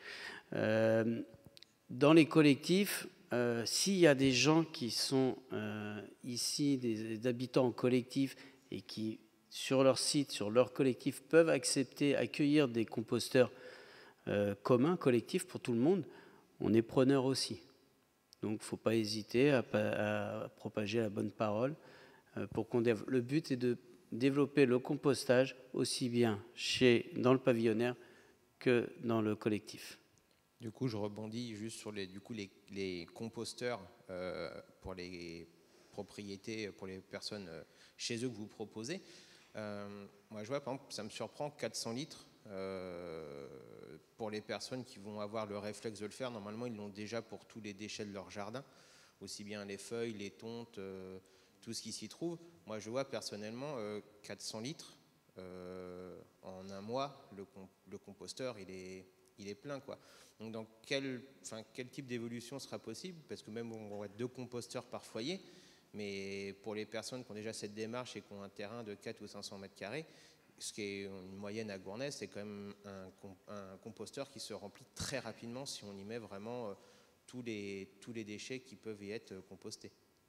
Dans les collectifs, s'il y a des gens qui sont ici, des habitants en collectif, et qui, sur leur site, sur leur collectif, peuvent accueillir des composteurs communs, collectifs pour tout le monde, on est preneur aussi. Donc, il ne faut pas hésiter à propager la bonne parole. Le but est de développer le compostage aussi bien dans le pavillonnaire que dans le collectif. Du coup, je rebondis juste sur les composteurs pour les propriétés, pour les personnes chez eux que vous proposez. Moi, je vois, par exemple, ça me surprend, 400 litres. Pour les personnes qui vont avoir le réflexe de le faire, normalement ils l'ont déjà pour tous les déchets de leur jardin, aussi bien les feuilles, les tontes, tout ce qui s'y trouve. Moi je vois personnellement 400 litres en un mois, le composteur il est plein, quoi. Donc dans quel type d'évolution sera possible, parce que même on va être 2 composteurs par foyer, mais pour les personnes qui ont déjà cette démarche et qui ont un terrain de 4 ou 500 mètres carrés, ce qui est une moyenne à Gournay, c'est quand même un composteur qui se remplit très rapidement si on y met vraiment tous les déchets qui peuvent y être compostés.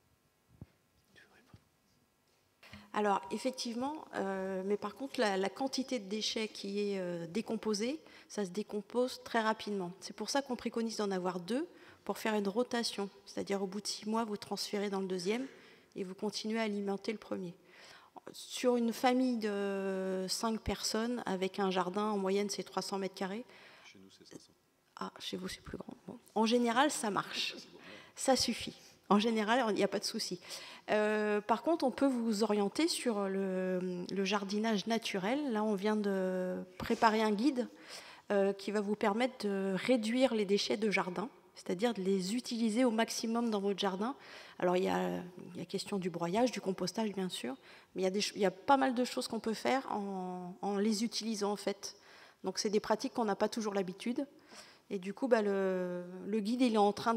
Alors effectivement, mais par contre la quantité de déchets qui est décomposée, ça se décompose très rapidement. C'est pour ça qu'on préconise d'en avoir 2 pour faire une rotation. C'est-à-dire au bout de 6 mois, vous transférez dans le deuxième et vous continuez à alimenter le premier. Sur une famille de 5 personnes, avec un jardin, en moyenne, c'est 300 mètres carrés. Chez nous, c'est 500. Ah, chez vous, c'est plus grand. Bon. En général, ça marche. Ça suffit. En général, il n'y a pas de souci. Par contre, on peut vous orienter sur le jardinage naturel. Là, on vient de préparer un guide qui va vous permettre de réduire les déchets de jardin, c'est-à-dire de les utiliser au maximum dans votre jardin. Alors, il y a question du broyage, du compostage, bien sûr, mais il y a pas mal de choses qu'on peut faire en les utilisant, en fait. Donc, c'est des pratiques qu'on n'a pas toujours l'habitude. Et du coup, le guide, il est en train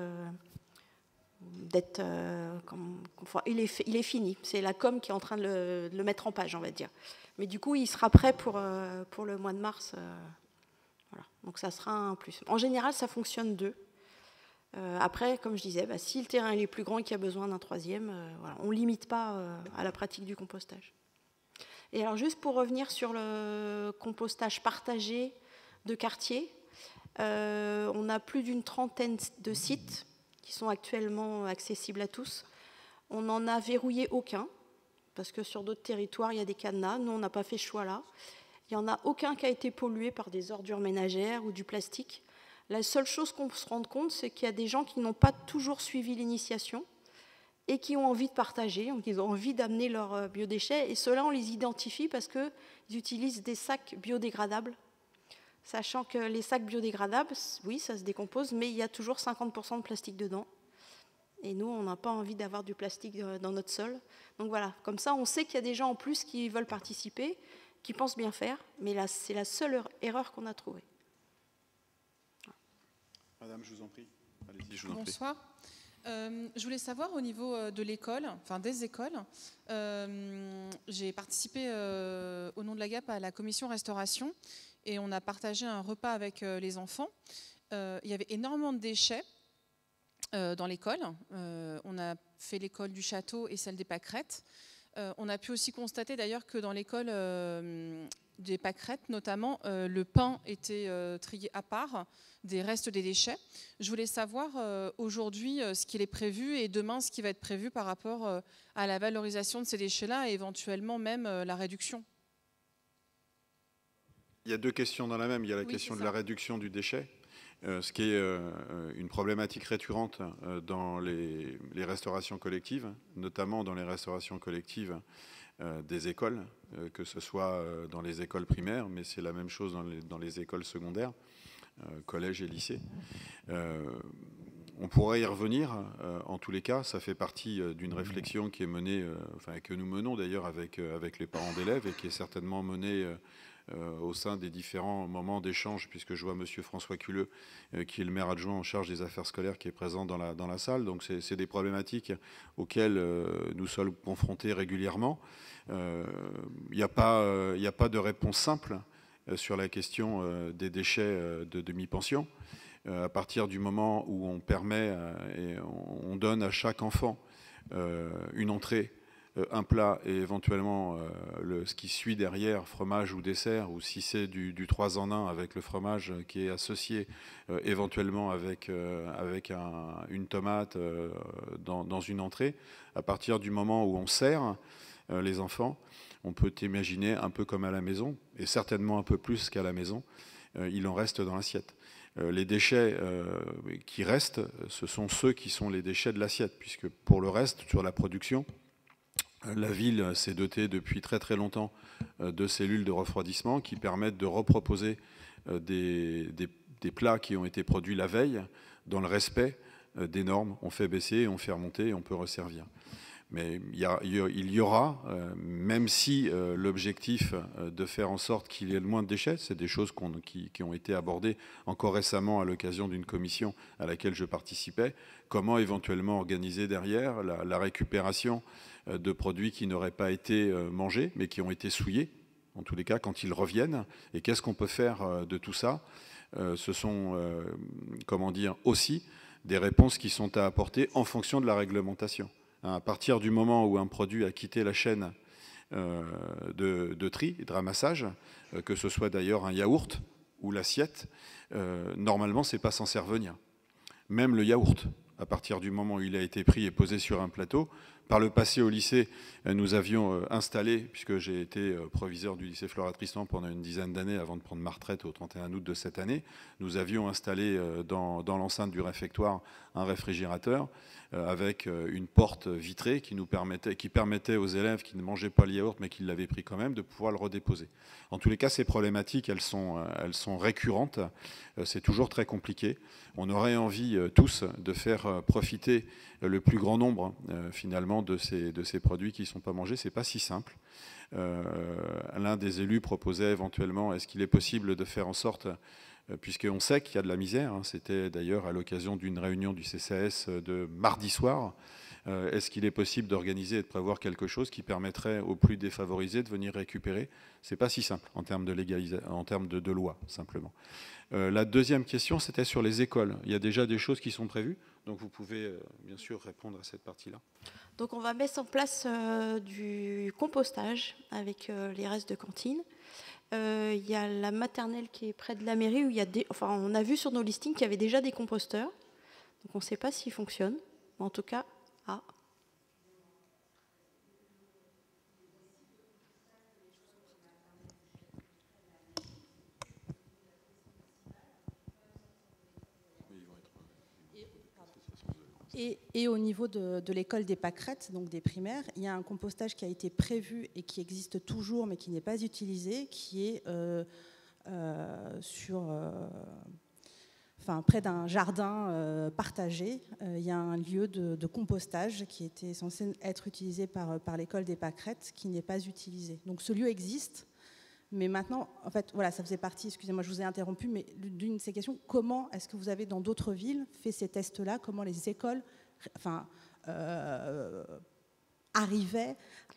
il est fini. C'est la com qui est en train de le mettre en page, on va dire. Mais du coup, il sera prêt pour le mois de mars. Voilà. Donc, ça sera un plus. En général, ça fonctionne 2. Après, comme je disais, si le terrain est plus grand et qu'il y a besoin d'un 3e, voilà, on ne limite pas à la pratique du compostage. Et alors, juste pour revenir sur le compostage partagé de quartier, on a plus d'une 30aine de sites qui sont actuellement accessibles à tous. On n'en a verrouillé aucun, parce que sur d'autres territoires, il y a des cadenas. Nous, on n'a pas fait ce choix-là. Il n'y en a aucun qui a été pollué par des ordures ménagères ou du plastique. La seule chose qu'on se rend compte, c'est qu'il y a des gens qui n'ont pas toujours suivi l'initiation et qui ont envie de partager, donc ils ont envie d'amener leurs biodéchets. Et ceux-là, on les identifie parce qu'ils utilisent des sacs biodégradables, sachant que les sacs biodégradables, oui, ça se décompose, mais il y a toujours 50% de plastique dedans. Et nous, on n'a pas envie d'avoir du plastique dans notre sol. Donc voilà, comme ça, on sait qu'il y a des gens en plus qui veulent participer, qui pensent bien faire, mais là, c'est la seule erreur qu'on a trouvée. Madame, je vous en prie. Allez-y, je vous en prie. Bonsoir. Je voulais savoir au niveau de l'école, enfin des écoles, j'ai participé au nom de la GAP à la commission restauration et on a partagé un repas avec les enfants. Il y avait énormément de déchets dans l'école. On a fait l'école du château et celle des pâquerettes. On a pu aussi constater d'ailleurs que dans l'école des pâquerettes, notamment, le pain était trié à part des restes des déchets. Je voulais savoir aujourd'hui ce qu'il est prévu et demain ce qui va être prévu par rapport à la valorisation de ces déchets-là et éventuellement même la réduction. Il y a deux questions dans la même. Il y a la question de la réduction du déchet, ce qui est une problématique récurrente dans les restaurations collectives, notamment dans les restaurations collectives des écoles, que ce soit dans les écoles primaires, mais c'est la même chose dans les écoles secondaires, collèges et lycées. On pourrait y revenir, en tous les cas, ça fait partie d'une réflexion qui est menée, enfin que nous menons d'ailleurs avec les parents d'élèves et qui est certainement menée au sein des différents moments d'échange, puisque je vois monsieur François Culleux, qui est le maire adjoint en charge des affaires scolaires, qui est présent dans la salle. Donc c'est des problématiques auxquelles nous sommes confrontés régulièrement. Il n'y a pas de réponse simple sur la question des déchets de demi-pension. À partir du moment où on permet et on donne à chaque enfant une entrée, un plat et éventuellement ce qui suit derrière, fromage ou dessert, ou si c'est du 3 en 1 avec le fromage qui est associé éventuellement avec une tomate dans une entrée, à partir du moment où on sert les enfants, on peut imaginer un peu comme à la maison, et certainement un peu plus qu'à la maison, il en reste dans l'assiette. Les déchets qui restent, ce sont ceux qui sont les déchets de l'assiette, puisque pour le reste, sur la production, la ville s'est dotée depuis très très longtemps de cellules de refroidissement qui permettent de reproposer des plats qui ont été produits la veille dans le respect des normes. On fait baisser, on fait remonter et on peut resservir. Mais il y aura, même si l'objectif de faire en sorte qu'il y ait le moins de déchets, c'est des choses qui ont été abordées encore récemment à l'occasion d'une commission à laquelle je participais, comment éventuellement organiser derrière la récupération de produits qui n'auraient pas été mangés, mais qui ont été souillés, en tous les cas, quand ils reviennent. Et qu'est-ce qu'on peut faire de tout ça? Ce sont, comment dire, aussi des réponses qui sont à apporter en fonction de la réglementation. À partir du moment où un produit a quitté la chaîne de tri et de ramassage, que ce soit d'ailleurs un yaourt ou l'assiette, normalement, c'est pas censé revenir. Même le yaourt, à partir du moment où il a été pris et posé sur un plateau. Par le passé au lycée, nous avions installé, puisque j'ai été proviseur du lycée Flora Tristan pendant une dizaine d'années avant de prendre ma retraite au 31 août de cette année, nous avions installé dans l'enceinte du réfectoire un réfrigérateur avec une porte vitrée qui permettait aux élèves qui ne mangeaient pas le yaourt mais qui l'avaient pris quand même de pouvoir le redéposer. En tous les cas, ces problématiques, elles sont récurrentes. C'est toujours très compliqué. On aurait envie tous de faire profiter le plus grand nombre finalement de ces produits qui ne sont pas mangés. C'est pas si simple. L'un des élus proposait éventuellement, est-ce qu'il est possible de faire en sorte, puisqu'on sait qu'il y a de la misère, hein, c'était d'ailleurs à l'occasion d'une réunion du CCAS de mardi soir, est-ce qu'il est possible d'organiser et de prévoir quelque chose qui permettrait aux plus défavorisés de venir récupérer? C'est pas si simple en termes de en termes de loi, simplement. La deuxième question, c'était sur les écoles. Il y a déjà des choses qui sont prévues, donc vous pouvez bien sûr répondre à cette partie-là. Donc on va mettre en place du compostage avec les restes de cantine. Il y a la maternelle qui est près de la mairie où il y a on a vu sur nos listings qu'il y avait déjà des composteurs. Donc on ne sait pas s'ils fonctionnent. Mais en tout cas, Et au niveau de l'école des pâquerettes, donc des primaires, il y a un compostage qui a été prévu et qui existe toujours mais qui n'est pas utilisé, qui est près d'un jardin partagé. Il y a un lieu de compostage qui était censé être utilisé par l'école des pâquerettes qui n'est pas utilisé. Donc ce lieu existe. Mais maintenant, en fait, voilà, ça faisait partie, excusez-moi, je vous ai interrompu, mais d'une de ces questions, comment est-ce que vous avez dans d'autres villes fait ces tests-là? Comment les écoles arrivaient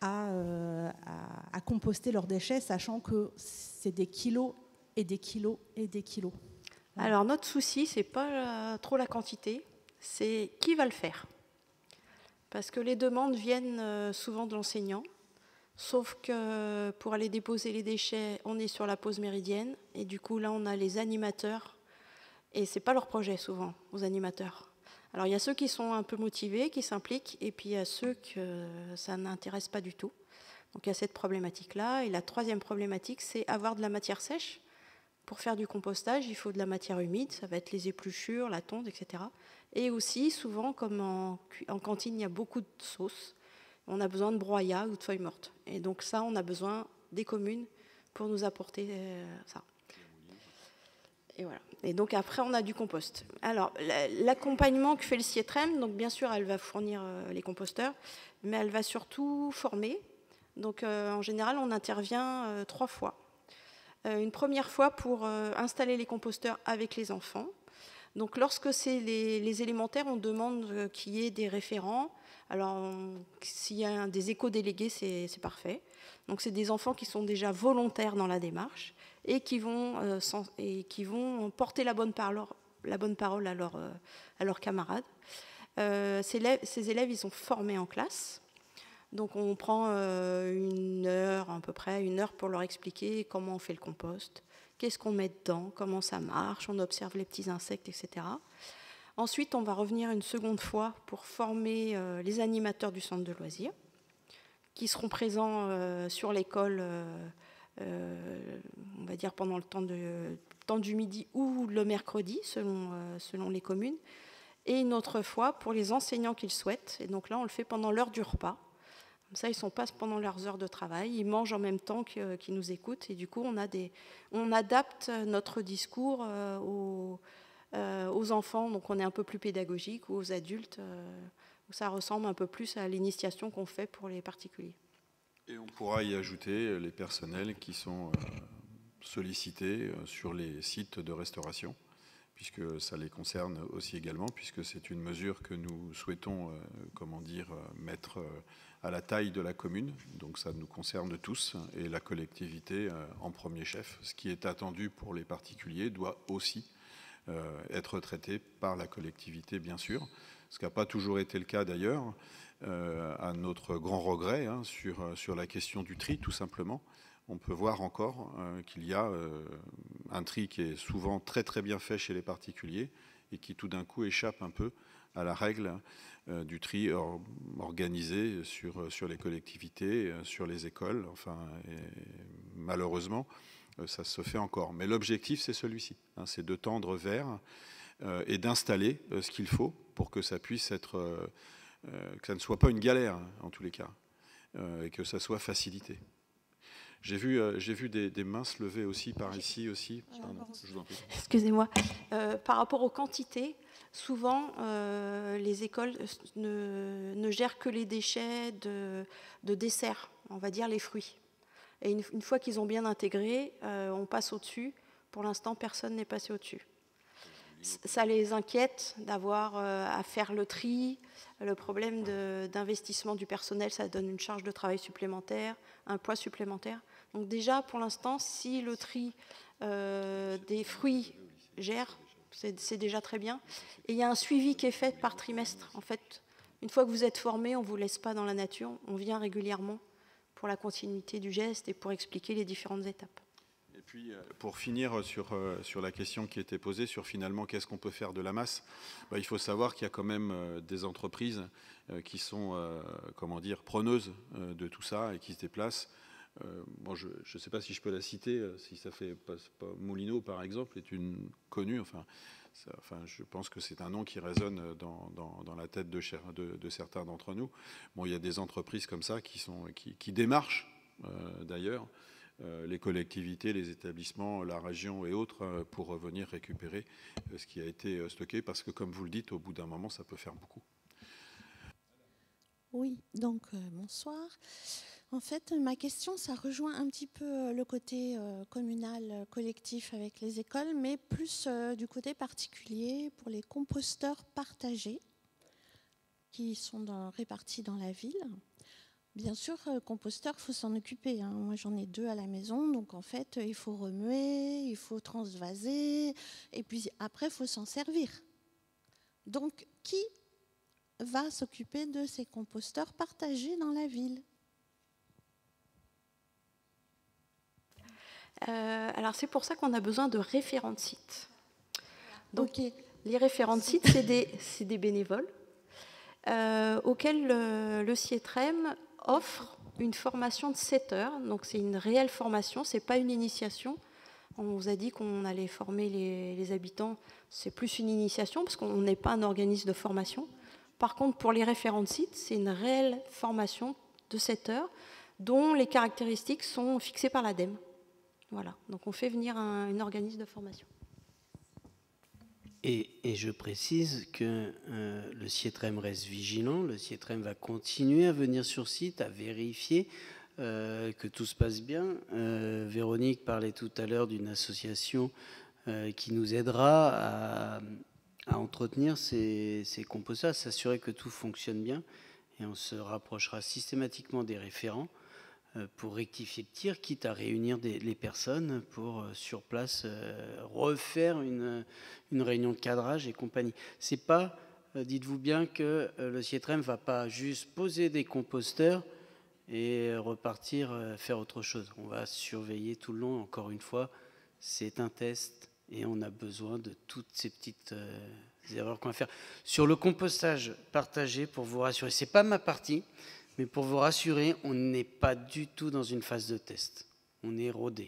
à composter leurs déchets, sachant que c'est des kilos et des kilos et des kilos? Alors notre souci, c'est pas trop la quantité, c'est qui va le faire. Parce que les demandes viennent souvent de l'enseignant. Sauf que pour aller déposer les déchets, on est sur la pause méridienne. Et du coup, là, on a les animateurs. Et ce n'est pas leur projet, souvent, aux animateurs. Alors, il y a ceux qui sont un peu motivés, qui s'impliquent, et puis il y a ceux que ça n'intéresse pas du tout. Donc, il y a cette problématique-là. Et la troisième problématique, c'est avoir de la matière sèche. Pour faire du compostage, il faut de la matière humide. Ça va être les épluchures, la tonte, etc. Et aussi, souvent, comme en cantine, il y a beaucoup de sauces, on a besoin de broyat ou de feuilles mortes. Et donc ça, on a besoin des communes pour nous apporter ça. Et voilà. Et donc après, on a du compost. Alors, l'accompagnement que fait le CIETREM, donc bien sûr, elle va fournir les composteurs, mais elle va surtout former. Donc en général, on intervient 3 fois. Une première fois pour installer les composteurs avec les enfants. Donc lorsque c'est les élémentaires, on demande qu'il y ait des référents. Alors s'il y a des éco-délégués, c'est parfait. Donc c'est des enfants qui sont déjà volontaires dans la démarche et qui vont porter la bonne parole à leurs camarades. Ces élèves, ils sont formés en classe. Donc on prend une heure, à peu près une heure pour leur expliquer comment on fait le compost, qu'est-ce qu'on met dedans, comment ça marche, on observe les petits insectes, etc. Ensuite, on va revenir une seconde fois pour former les animateurs du centre de loisirs, qui seront présents sur l'école, on va dire pendant le temps du midi ou le mercredi, selon les communes. Et une autre fois pour les enseignants qui le souhaitent. Et donc là, on le fait pendant l'heure du repas. Comme ça, ils ne sont pas pendant leurs heures de travail, ils mangent en même temps qu'ils nous écoutent. Et du coup, on adapte notre discours aux enfants, donc on est un peu plus pédagogique, ou aux adultes, où ça ressemble un peu plus à l'initiation qu'on fait pour les particuliers. Et on pourra y ajouter les personnels qui sont sollicités sur les sites de restauration, puisque ça les concerne aussi également, puisque c'est une mesure que nous souhaitons mettre à la taille de la commune. Donc ça nous concerne tous, et la collectivité en premier chef. Ce qui est attendu pour les particuliers doit aussi être traité par la collectivité, bien sûr, ce qui n'a pas toujours été le cas d'ailleurs, à notre grand regret, sur la question du tri, tout simplement. On peut voir encore qu'il y a un tri qui est souvent très très bien fait chez les particuliers et qui tout d'un coup échappe un peu à la règle du tri organisé sur les collectivités, sur les écoles. Enfin, malheureusement, ça se fait encore. Mais l'objectif, c'est celui-ci, c'est de tendre vers et d'installer ce qu'il faut pour que ça puisse être, que ça ne soit pas une galère en tous les cas, et que ça soit facilité. J'ai vu des mains se lever aussi par ici aussi. Pardon, je vous en prie. Excusez-moi. Par rapport aux quantités, souvent les écoles ne gèrent que les déchets de dessert, on va dire les fruits. Et une fois qu'ils ont bien intégré, on passe au-dessus. Pour l'instant, personne n'est passé au-dessus. Ça les inquiète d'avoir à faire le tri. Le problème d'investissement du personnel, ça donne une charge de travail supplémentaire, un poids supplémentaire. Donc déjà, pour l'instant, si le tri des fruits gère, c'est déjà très bien. Et il y a un suivi qui est fait par trimestre. En fait, une fois que vous êtes formé, on ne vous laisse pas dans la nature. On vient régulièrement pour la continuité du geste et pour expliquer les différentes étapes. Et puis, pour finir sur la question qui était posée sur finalement qu'est-ce qu'on peut faire de la masse, il faut savoir qu'il y a quand même des entreprises qui sont preneuses de tout ça et qui se déplacent. Bon, je ne sais pas si je peux la citer, si ça fait pas Moulineau par exemple est une connue. Enfin, je pense que c'est un nom qui résonne dans la tête de certains d'entre nous. Bon, il y a des entreprises comme ça qui démarchent d'ailleurs les collectivités, les établissements, la région et autres pour revenir récupérer ce qui a été stocké, parce que comme vous le dites, au bout d'un moment, ça peut faire beaucoup. Oui, donc bonsoir. En fait, ma question, ça rejoint un petit peu le côté communal, collectif avec les écoles, mais plus du côté particulier pour les composteurs partagés qui sont répartis dans la ville. Bien sûr, composteur, il faut s'en occuper. Moi, j'en ai 2 à la maison, donc en fait, il faut remuer, il faut transvaser, et puis après, il faut s'en servir. Donc, qui va s'occuper de ces composteurs partagés dans la ville ? Alors c'est pour ça qu'on a besoin de référents de sites. Donc Ok. les référents de sites, c'est des bénévoles auxquels le CIETREM offre une formation de 7 heures. Donc c'est une réelle formation, ce n'est pas une initiation. On vous a dit qu'on allait former les habitants, c'est plus une initiation parce qu'on n'est pas un organisme de formation. Par contre, pour les référents de sites, c'est une réelle formation de 7 heures dont les caractéristiques sont fixées par l'ADEME. Voilà, donc on fait venir un organisme de formation. Et je précise que le CIETREM reste vigilant, le CIETREM va continuer à venir sur site, à vérifier que tout se passe bien. Véronique parlait tout à l'heure d'une association qui nous aidera à entretenir ces composteurs, à s'assurer que tout fonctionne bien. Et on se rapprochera systématiquement des référents pour rectifier le tir, quitte à réunir les personnes pour, sur place, refaire une réunion de cadrage et compagnie. C'est pas, dites-vous bien que le CIETREM ne va pas juste poser des composteurs et repartir faire autre chose. On va surveiller tout le long, encore une fois, c'est un test et on a besoin de toutes ces petites erreurs qu'on va faire. Sur le compostage partagé, pour vous rassurer, c'est pas ma partie, mais pour vous rassurer, on n'est pas du tout dans une phase de test. On est rodé.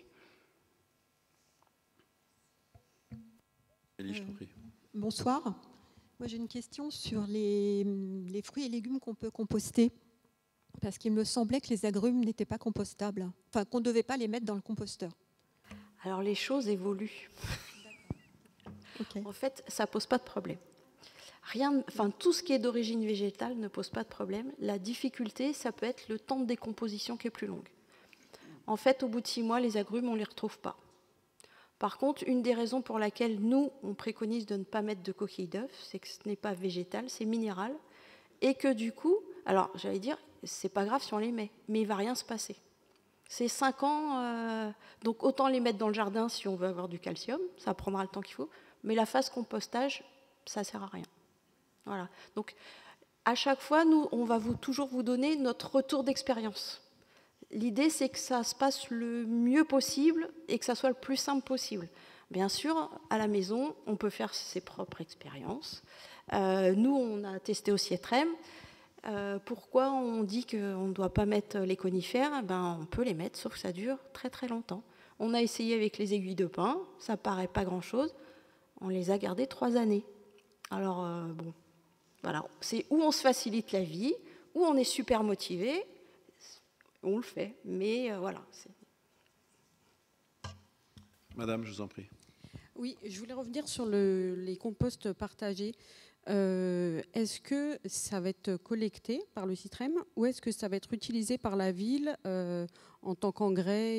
Élie, je t'en prie. Bonsoir. Moi, j'ai une question sur les fruits et légumes qu'on peut composter. Parce qu'il me semblait que les agrumes n'étaient pas compostables. Enfin, qu'on ne devait pas les mettre dans le composteur. Alors, les choses évoluent. Okay. En fait, ça ne pose pas de problème. Tout ce qui est d'origine végétale ne pose pas de problème. La difficulté, ça peut être le temps de décomposition qui est plus long. En fait, au bout de 6 mois, les agrumes, on ne les retrouve pas. Par contre, une des raisons pour laquelle nous, on préconise de ne pas mettre de coquilles d'œufs, c'est que ce n'est pas végétal, c'est minéral. Et que du coup, alors j'allais dire, c'est pas grave si on les met, mais il ne va rien se passer. C'est 5 ans, donc autant les mettre dans le jardin si on veut avoir du calcium, ça prendra le temps qu'il faut, mais la phase compostage, ça ne sert à rien. Voilà. Donc, à chaque fois, nous, on va toujours vous donner notre retour d'expérience. L'idée, c'est que ça se passe le mieux possible et que ça soit le plus simple possible. Bien sûr, à la maison, on peut faire ses propres expériences. Nous, on a testé au CIETREM. Pourquoi on dit qu'on ne doit pas mettre les conifères ? On peut les mettre, sauf que ça dure très très longtemps. On a essayé avec les aiguilles de pin, ça ne paraît pas grand-chose. On les a gardées 3 années. Alors, bon... Voilà, c'est où on se facilite la vie, où on est super motivé, on le fait. Mais voilà. Madame, je vous en prie. Oui, je voulais revenir sur les composts partagés. Est-ce que ça va être collecté par le CIETREM ou est-ce que ça va être utilisé par la ville en tant qu'engrais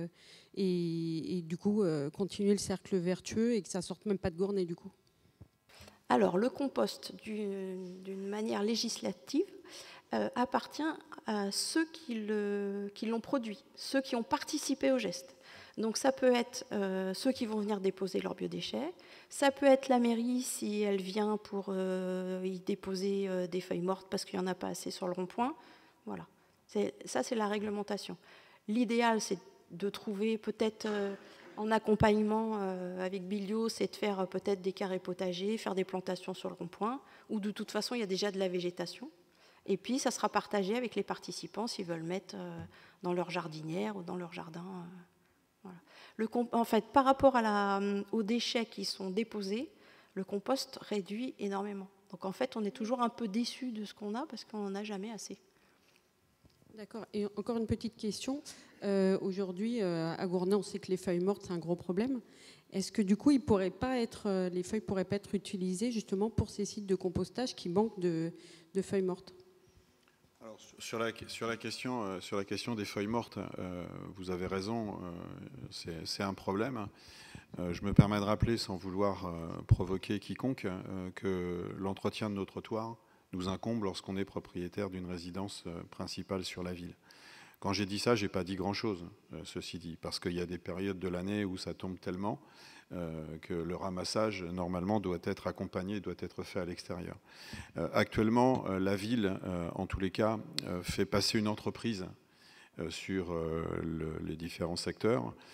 et du coup continuer le cercle vertueux et que ça ne sorte même pas de Gournay du coup ? Alors, le compost, d'une manière législative, appartient à ceux qui l'ont produit, ceux qui ont participé au geste. Donc, ça peut être ceux qui vont venir déposer leurs biodéchets, ça peut être la mairie si elle vient pour y déposer des feuilles mortes parce qu'il n'y en a pas assez sur le rond-point. Voilà, ça c'est la réglementation. L'idéal, c'est de trouver peut-être... En accompagnement avec Bilio, c'est de faire peut-être des carrés potagers, faire des plantations sur le rond-point, où de toute façon, il y a déjà de la végétation. Et puis, ça sera partagé avec les participants s'ils veulent mettre dans leur jardinière ou dans leur jardin. Voilà. En fait, par rapport aux déchets qui sont déposés, le compost réduit énormément. Donc, en fait, on est toujours un peu déçu de ce qu'on a parce qu'on n'en a jamais assez. D'accord. Et encore une petite question. Aujourd'hui, à Gournay, on sait que les feuilles mortes, c'est un gros problème. Est-ce que du coup, les feuilles ne pourraient pas être utilisées justement pour ces sites de compostage qui manquent de feuilles mortes ? Alors, sur la question des feuilles mortes, vous avez raison, c'est un problème. Je me permets de rappeler, sans vouloir provoquer quiconque, que l'entretien de nos trottoirs nous incombe lorsqu'on est propriétaire d'une résidence principale sur la ville. Quand j'ai dit ça, je n'ai pas dit grand-chose, ceci dit, parce qu'il y a des périodes de l'année où ça tombe tellement que le ramassage, normalement, doit être accompagné, doit être fait à l'extérieur. Actuellement, la ville, en tous les cas, fait passer une entreprise sur les différents secteurs.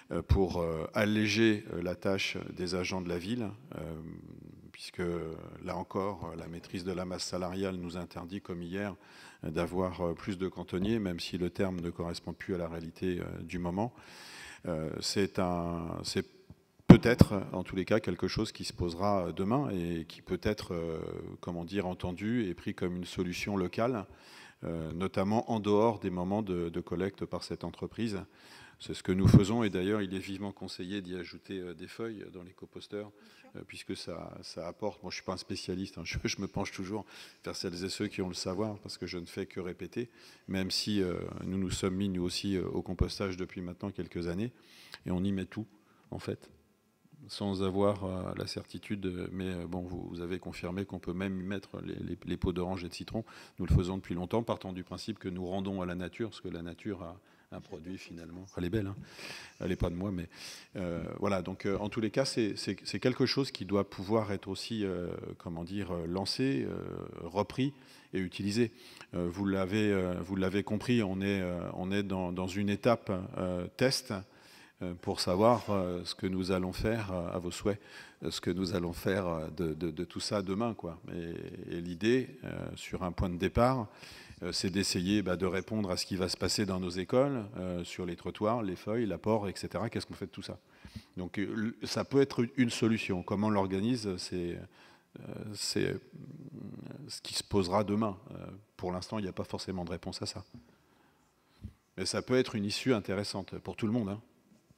pour alléger la tâche des agents de la ville, puisque là encore, la maîtrise de la masse salariale nous interdit, comme hier, d'avoir plus de cantonniers, même si le terme ne correspond plus à la réalité du moment. C'est peut-être, en tous les cas, quelque chose qui se posera demain et qui peut être, comment dire, entendu et pris comme une solution locale, notamment en dehors des moments de collecte par cette entreprise. C'est ce que nous faisons, et d'ailleurs, il est vivement conseillé d'y ajouter des feuilles dans les composteurs, puisque ça apporte. Moi, je ne suis pas un spécialiste, hein, je me penche toujours vers celles et ceux qui ont le savoir, parce que je ne fais que répéter, même si nous nous sommes mis, nous aussi, au compostage depuis maintenant quelques années, et on y met tout, en fait, sans avoir la certitude, mais bon, vous avez confirmé qu'on peut même y mettre les peaux d'orange et de citron. Nous le faisons depuis longtemps, partant du principe que nous rendons à la nature, parce que la nature a un produit finalement. Elle est belle, hein, elle n'est pas de moi, mais voilà. Donc en tous les cas, c'est quelque chose qui doit pouvoir être aussi, comment dire, lancé, repris et utilisé. Vous l'avez compris, on est dans une étape test pour savoir ce que nous allons faire, à vos souhaits, ce que nous allons faire de tout ça demain, quoi. Et l'idée, sur un point de départ, c'est d'essayer de répondre à ce qui va se passer dans nos écoles, sur les trottoirs, les feuilles, l'apport, etc. Qu'est-ce qu'on fait de tout ça? Donc ça peut être une solution. Comment on l'organise, c'est ce qui se posera demain. Pour l'instant, il n'y a pas forcément de réponse à ça. Mais ça peut être une issue intéressante pour tout le monde, hein.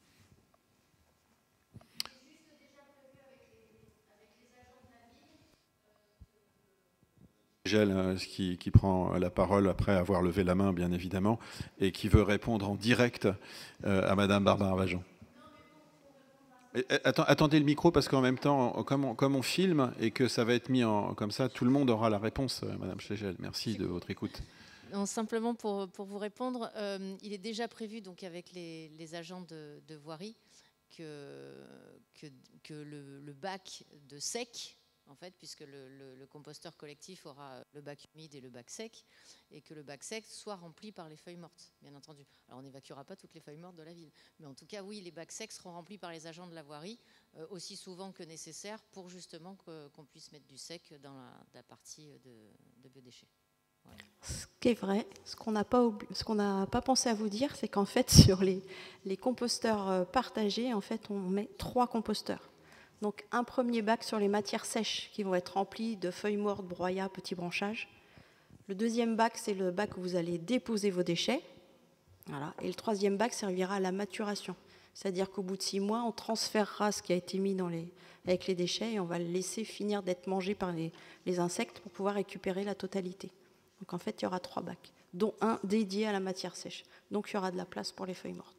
Gilles, qui prend la parole après avoir levé la main, bien évidemment, et qui veut répondre en direct à Madame Barbara Vagent. Attendez le micro, parce qu'en même temps, comme on filme et que ça va être mis comme ça, tout le monde aura la réponse, Madame Schlegel. Merci de votre écoute. Non, simplement pour vous répondre, il est déjà prévu donc avec les agents de voirie que le bac de sec, en fait, puisque le composteur collectif aura le bac humide et le bac sec, et que le bac sec soit rempli par les feuilles mortes, bien entendu. Alors on n'évacuera pas toutes les feuilles mortes de la ville, mais en tout cas, oui, les bacs secs seront remplis par les agents de la voirie aussi souvent que nécessaire pour justement qu'on puisse mettre du sec dans la partie de biodéchets. Voilà. Ce qui est vrai, ce qu'on n'a pas pensé à vous dire, c'est qu'en fait, sur les composteurs partagés, en fait, on met 3 composteurs. Donc un premier bac sur les matières sèches qui vont être remplis de feuilles mortes, broyats, petits branchages. Le deuxième bac, c'est le bac où vous allez déposer vos déchets. Voilà. Et le troisième bac servira à la maturation. C'est-à-dire qu'au bout de 6 mois, on transférera ce qui a été mis avec les déchets et on va le laisser finir d'être mangé par les insectes pour pouvoir récupérer la totalité. Donc en fait, il y aura 3 bacs, dont un dédié à la matière sèche. Donc il y aura de la place pour les feuilles mortes.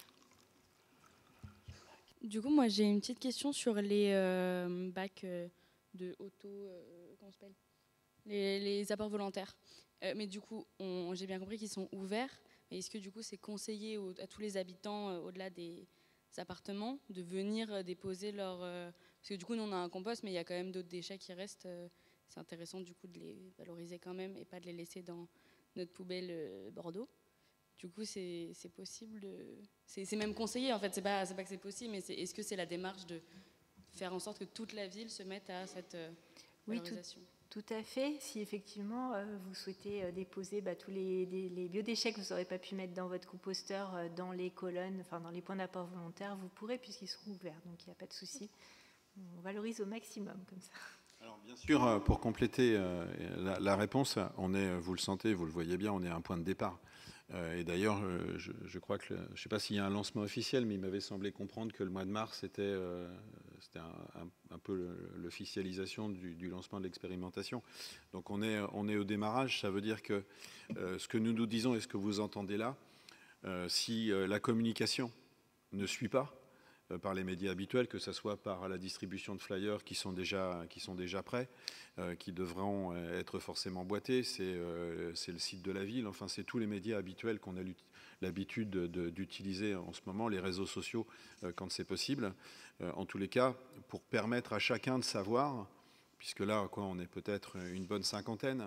Du coup, moi, j'ai une petite question sur les bacs de auto... comment ça s'appelle ? Les apports volontaires. Mais du coup, j'ai bien compris qu'ils sont ouverts. Mais est-ce que du coup, c'est conseillé à tous les habitants, au-delà des appartements, de venir déposer leur... parce que du coup, nous, on a un compost, mais il y a quand même d'autres déchets qui restent. C'est intéressant, du coup, de les valoriser quand même et pas de les laisser dans notre poubelle Bordeaux. Du coup, c'est possible de... C'est même conseillé, en fait. C'est pas que c'est possible, mais est-ce que c'est la démarche de faire en sorte que toute la ville se mette à cette valorisation? Oui, tout à fait. Si effectivement, vous souhaitez déposer tous les biodéchets que vous n'aurez pas pu mettre dans votre composteur, dans les colonnes, enfin dans les points d'apport volontaires, vous pourrez, puisqu'ils seront ouverts. Donc, il n'y a pas de souci. On valorise au maximum, comme ça. Alors, bien sûr, pour compléter la réponse, on est, vous le sentez, vous le voyez bien, on est à un point de départ. Et d'ailleurs, je crois que, je ne sais pas s'il y a un lancement officiel, mais il m'avait semblé comprendre que le mois de mars, c'était un peu l'officialisation du lancement de l'expérimentation. Donc on est au démarrage, ça veut dire que ce que nous disons et ce que vous entendez là, si la communication ne suit pas, par les médias habituels, que ce soit par la distribution de flyers qui sont déjà prêts, qui devront être forcément boîtés, c'est le site de la ville, enfin c'est tous les médias habituels qu'on a l'habitude d'utiliser en ce moment, les réseaux sociaux quand c'est possible. En tous les cas, pour permettre à chacun de savoir, puisque là on est peut-être une bonne cinquantaine,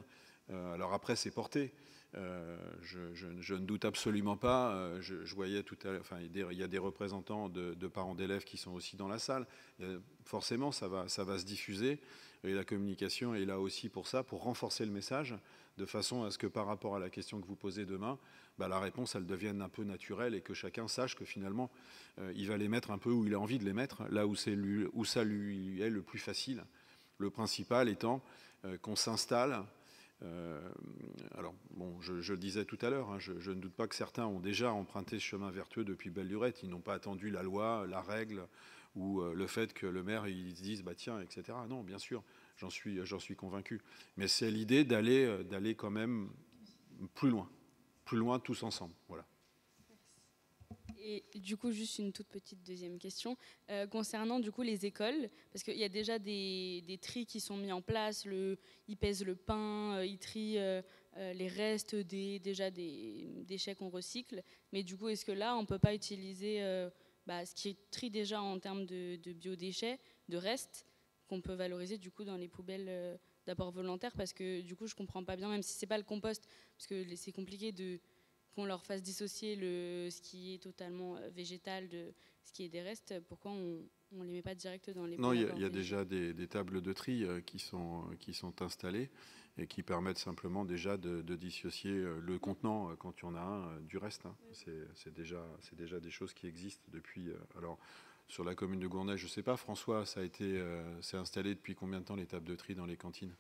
Alors après, c'est porté. Je ne doute absolument pas. Je voyais tout à l'heure, enfin, il y a des représentants de parents d'élèves qui sont aussi dans la salle. Forcément, ça va se diffuser. Et la communication est là aussi pour ça, pour renforcer le message, de façon à ce que par rapport à la question que vous posez demain, la réponse, elle devienne un peu naturelle et que chacun sache que finalement, il va les mettre un peu où il a envie de les mettre, là où ça lui est le plus facile. Le principal étant qu'on s'installe. Alors, bon, je le disais tout à l'heure, hein, je ne doute pas que certains ont déjà emprunté ce chemin vertueux depuis belle lurette. Ils n'ont pas attendu la loi, la règle ou le fait que le maire il se dise tiens, etc. Non, bien sûr, j'en suis convaincu. Mais c'est l'idée d'aller quand même plus loin tous ensemble. Voilà. Et du coup, juste une toute petite deuxième question. Concernant du coup les écoles, parce qu'il y a déjà des tris qui sont mis en place, ils pèsent le pain, ils trient les restes déjà des déchets qu'on recycle. Mais du coup, est-ce que là, on ne peut pas utiliser ce qui trie déjà en termes de biodéchets, de restes, qu'on peut valoriser du coup dans les poubelles d'apport volontaire? Parce que du coup, je ne comprends pas bien, même si ce n'est pas le compost, parce que c'est compliqué qu'on leur fasse dissocier ce qui est totalement végétal de ce qui est des restes. Pourquoi on ne les met pas direct dans les poubelles? Non, il y a déjà des tables de tri qui sont installées et qui permettent simplement déjà de dissocier le contenant, quand il y en a un, du reste. Hein. C'est déjà des choses qui existent depuis... alors, sur la commune de Gournay, je ne sais pas, François, c'est installé depuis combien de temps les tables de tri dans les cantines?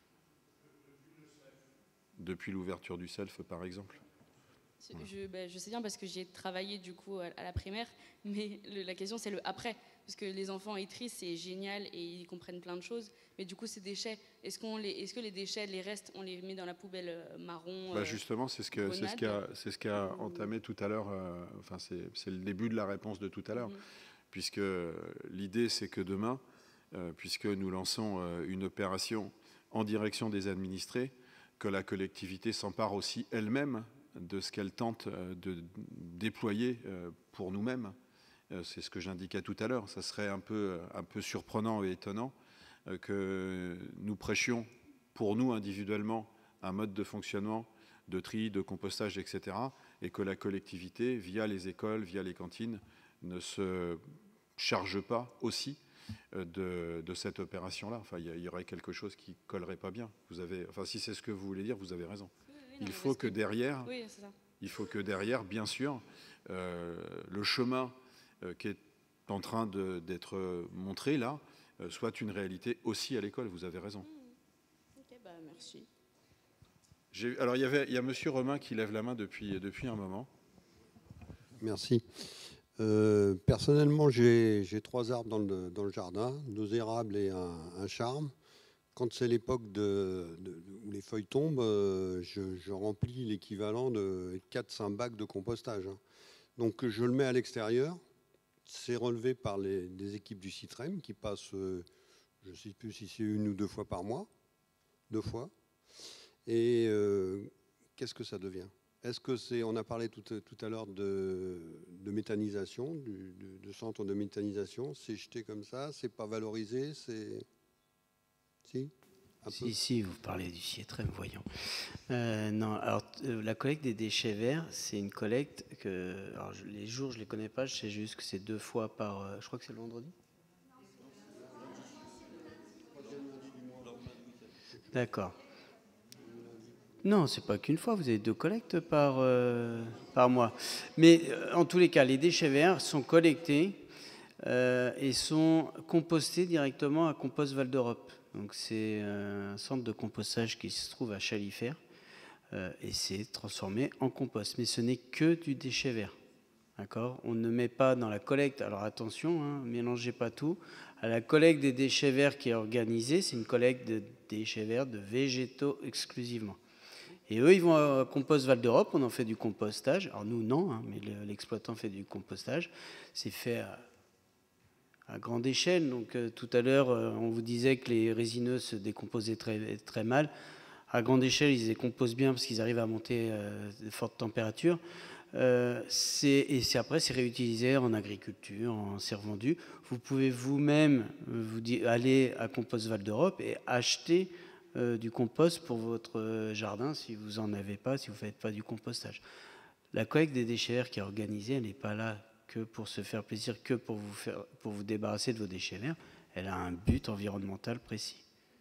Depuis l'ouverture du self, par exemple. Je sais bien parce que j'ai travaillé du coup à la primaire, mais la question c'est le après, parce que les enfants ils trient, c'est génial et ils comprennent plein de choses, mais du coup ces déchets, est-ce que les déchets, les restes, on les met dans la poubelle marron? Justement, c'est ce qu'a entamé tout à l'heure, enfin c'est le début de la réponse de tout à l'heure, puisque l'idée c'est que demain, puisque nous lançons une opération en direction des administrés, que la collectivité s'empare aussi elle-même de ce qu'elle tente de déployer pour nous-mêmes. C'est ce que j'indiquais tout à l'heure. Ça serait un peu surprenant et étonnant que nous prêchions pour nous individuellement un mode de fonctionnement de tri, de compostage, etc. et que la collectivité, via les écoles, via les cantines, ne se charge pas aussi de cette opération-là. Enfin, il y aurait quelque chose qui collerait pas bien. Si c'est ce que vous voulez dire, vous avez raison. Il faut que derrière, bien sûr, le chemin qui est en train d'être montré là, soit une réalité aussi à l'école. Vous avez raison. Ok, merci. Alors, il y a Monsieur Romain qui lève la main depuis un moment. Merci. Personnellement, j'ai 3 arbres dans le jardin, 2 érables et un charme. Quand c'est l'époque où les feuilles tombent, je remplis l'équivalent de 4-5 bacs de compostage. Hein. Donc je le mets à l'extérieur. C'est relevé par des équipes du CITREM qui passent, je ne sais plus si c'est 1 ou 2 fois par mois. 2 fois. Et qu'est-ce que ça devient? Est-ce que on a parlé tout à l'heure de méthanisation, de centre de méthanisation. C'est jeté comme ça, c'est pas valorisé, c'est... Si, vous parlez du CITREM, voyons. Non, alors la collecte des déchets verts, c'est une collecte que... Alors, les jours, je ne les connais pas, je sais juste que c'est 2 fois par... je crois que c'est le vendredi. D'accord. Non, c'est pas qu'une fois, vous avez 2 collectes par mois. Mais en tous les cas, les déchets verts sont collectés et sont compostés directement à Compost Val d'Europe. Donc c'est un centre de compostage qui se trouve à Chalifert et c'est transformé en compost. Mais ce n'est que du déchet vert. D'accord ? On ne met pas dans la collecte, alors attention, hein, mélangez pas tout. À la collecte des déchets verts qui est organisée, c'est une collecte de déchets verts de végétaux exclusivement. Et eux, ils vont à Compost Val d'Europe, on en fait du compostage. Alors nous, non, hein, mais l'exploitant fait du compostage. C'est fait à grande échelle. Donc tout à l'heure, on vous disait que les résineux se décomposaient très, très mal. À grande échelle, ils se décomposent bien parce qu'ils arrivent à monter de fortes températures. Après, c'est réutilisé en agriculture, c'est revendu. Vous pouvez vous-même aller à Compost Val d'Europe et acheter du compost pour votre jardin si vous n'en avez pas, si vous ne faites pas du compostage. La collecte des déchets verts qui est organisée, elle n'est pas là que pour se faire plaisir, que pour vous débarrasser de vos déchets verts. Elle a un but environnemental précis.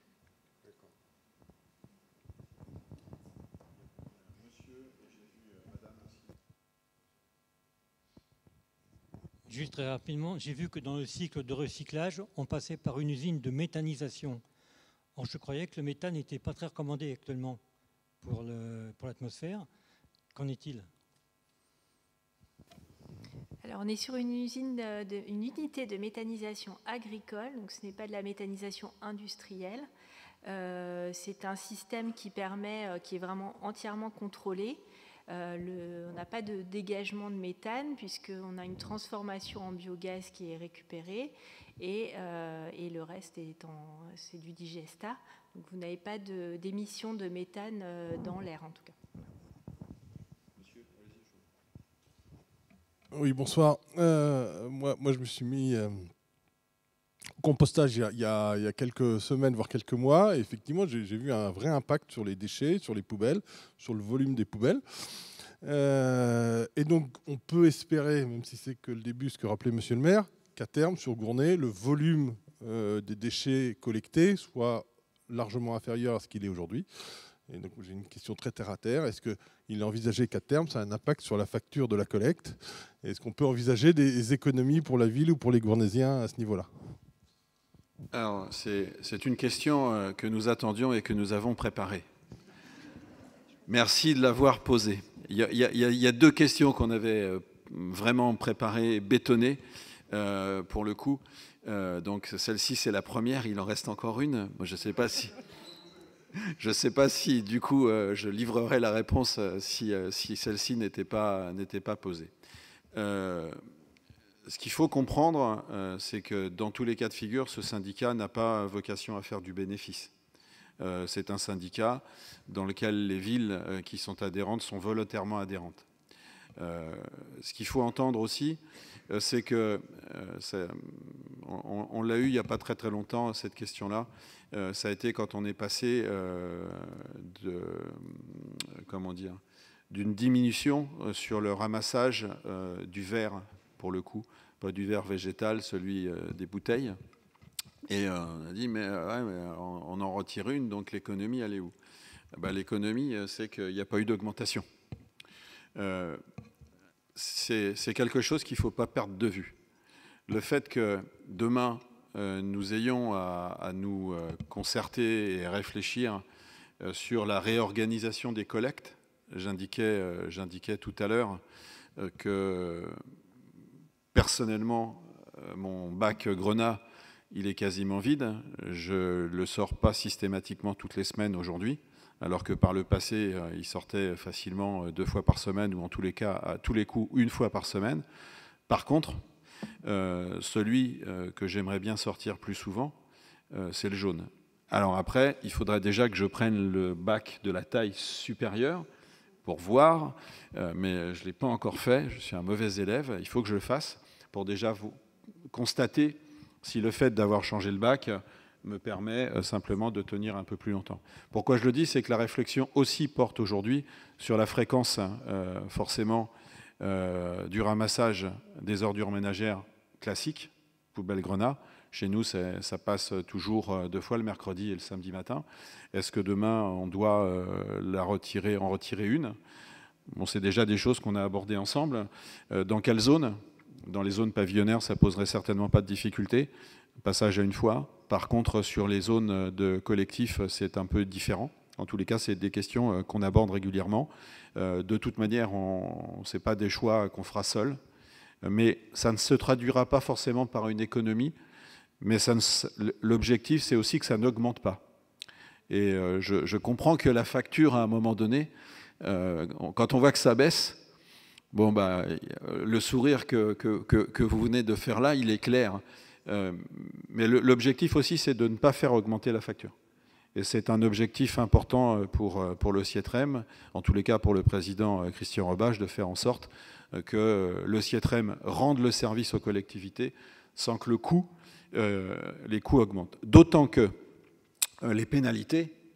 Juste très rapidement, j'ai vu que dans le cycle de recyclage, on passait par une usine de méthanisation. Or, je croyais que le méthane n'était pas très recommandé actuellement pour l'atmosphère. Qu'en est-il ? Alors, on est sur une unité de méthanisation agricole, donc ce n'est pas de la méthanisation industrielle. C'est un système qui est vraiment entièrement contrôlé. On n'a pas de dégagement de méthane puisqu'on a une transformation en biogaz qui est récupérée et le reste c'est du digestat. Donc vous n'avez pas d'émission de méthane dans l'air en tout cas. Oui, bonsoir. Moi, je me suis mis au compostage il y a quelques semaines, voire quelques mois. Et effectivement, j'ai vu un vrai impact sur les déchets, sur les poubelles, sur le volume des poubelles. Et donc, on peut espérer, même si c'est que le début, ce que rappelait Monsieur le maire, qu'à terme, sur Gournay, le volume des déchets collectés soit largement inférieur à ce qu'il est aujourd'hui. Et donc, j'ai une question très terre à terre. Est-ce qu'il est envisagé qu'à terme, ça a un impact sur la facture de la collecte? Est-ce qu'on peut envisager des économies pour la ville ou pour les Gournaisiens à ce niveau-là? Alors, c'est une question que nous attendions et que nous avons préparée. Merci de l'avoir posée. Il y a deux questions qu'on avait vraiment préparées, bétonnées, pour le coup. Donc, celle-ci, c'est la première. Il en reste encore une. Moi, je ne sais pas si... Je ne sais pas si, du coup, je livrerai la réponse si celle-ci n'était pas posée. Ce qu'il faut comprendre, c'est que dans tous les cas de figure, ce syndicat n'a pas vocation à faire du bénéfice. C'est un syndicat dans lequel les villes qui sont adhérentes sont volontairement adhérentes. Ce qu'il faut entendre aussi, c'est que, on l'a eu il n'y a pas très très longtemps, cette question-là, ça a été quand on est passé d'une diminution sur le ramassage du verre, pour le coup, pas du verre végétal, celui des bouteilles. Et on a dit, mais on en retire une, donc l'économie, elle est où? L'économie, c'est qu'il n'y a pas eu d'augmentation. C'est quelque chose qu'il ne faut pas perdre de vue. Le fait que demain, nous ayons à nous concerter et réfléchir sur la réorganisation des collectes. J'indiquais tout à l'heure que personnellement, mon bac Grenat, il est quasiment vide. Je ne le sors pas systématiquement toutes les semaines aujourd'hui, alors que par le passé, il sortait facilement 2 fois par semaine, ou en tous les cas, à tous les coups, 1 fois par semaine. Par contre, celui que j'aimerais bien sortir plus souvent, c'est le jaune. Alors après, il faudrait déjà que je prenne le bac de la taille supérieure pour voir, mais je ne l'ai pas encore fait, je suis un mauvais élève, il faut que je le fasse pour déjà vous constater si le fait d'avoir changé le bac me permet simplement de tenir un peu plus longtemps. Pourquoi je le dis, c'est que la réflexion aussi porte aujourd'hui sur la fréquence, forcément, du ramassage des ordures ménagères classiques, poubelle Grenat. Chez nous, ça passe toujours 2 fois, le mercredi et le samedi matin. Est-ce que demain, on doit en retirer une? Bon, c'est déjà des choses qu'on a abordées ensemble. Dans quelle zone? Dans les zones pavillonnaires, ça poserait certainement pas de difficulté. Passage à 1 fois. Par contre, sur les zones de collectif, c'est un peu différent. En tous les cas, c'est des questions qu'on aborde régulièrement. De toute manière, ce n'est pas des choix qu'on fera seul. Mais ça ne se traduira pas forcément par une économie. Mais l'objectif, c'est aussi que ça n'augmente pas. Et je comprends que la facture, à un moment donné, quand on voit que ça baisse, bon, le sourire que vous venez de faire là, il est clair. Mais l'objectif aussi, c'est de ne pas faire augmenter la facture. Et c'est un objectif important pour le CIETREM, en tous les cas pour le président Christian Robach, de faire en sorte que le CIETREM rende le service aux collectivités sans que les coûts augmentent. D'autant que les pénalités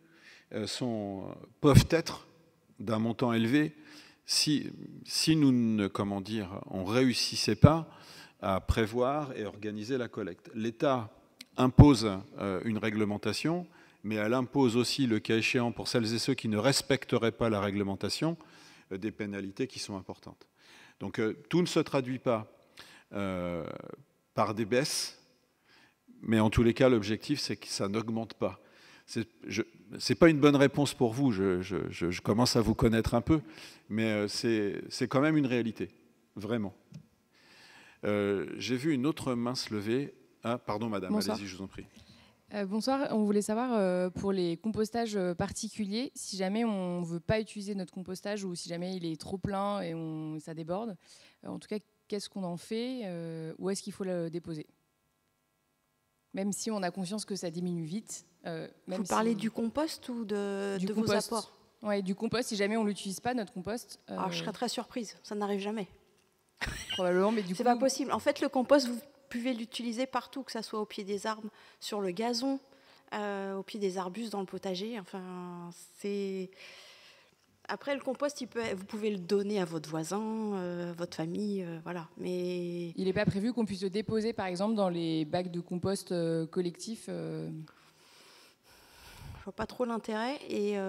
peuvent être d'un montant élevé si nous ne, on réussissait pas à prévoir et organiser la collecte. L'État impose une réglementation, mais elle impose aussi, le cas échéant, pour celles et ceux qui ne respecteraient pas la réglementation, des pénalités qui sont importantes. Donc tout ne se traduit pas par des baisses, mais en tous les cas, l'objectif, c'est que ça n'augmente pas. C'est pas une bonne réponse pour vous, je commence à vous connaître un peu, mais c'est quand même une réalité, vraiment. J'ai vu une autre main se lever. Ah, pardon, madame, allez-y, je vous en prie. Bonsoir, on voulait savoir pour les compostages particuliers, si jamais on ne veut pas utiliser notre compostage ou si jamais il est trop plein et ça déborde, en tout cas, qu'est-ce qu'on en fait, où est-ce qu'il faut le déposer? Même si on a conscience que ça diminue vite. Vous parlez du compost ou de vos apports? Oui, du compost, si jamais on ne l'utilise pas, notre compost. Alors, je serais très surprise, ça n'arrive jamais. Probablement, mais du coup... C'est pas possible. En fait, le compost, vous pouvez l'utiliser partout, que ce soit au pied des arbres, sur le gazon, au pied des arbustes, dans le potager. Enfin, c'est... Après, le compost, vous pouvez le donner à votre voisin, votre famille, voilà. Mais il n'est pas prévu qu'on puisse le déposer, par exemple, dans les bacs de compost collectifs Je vois pas trop l'intérêt. Et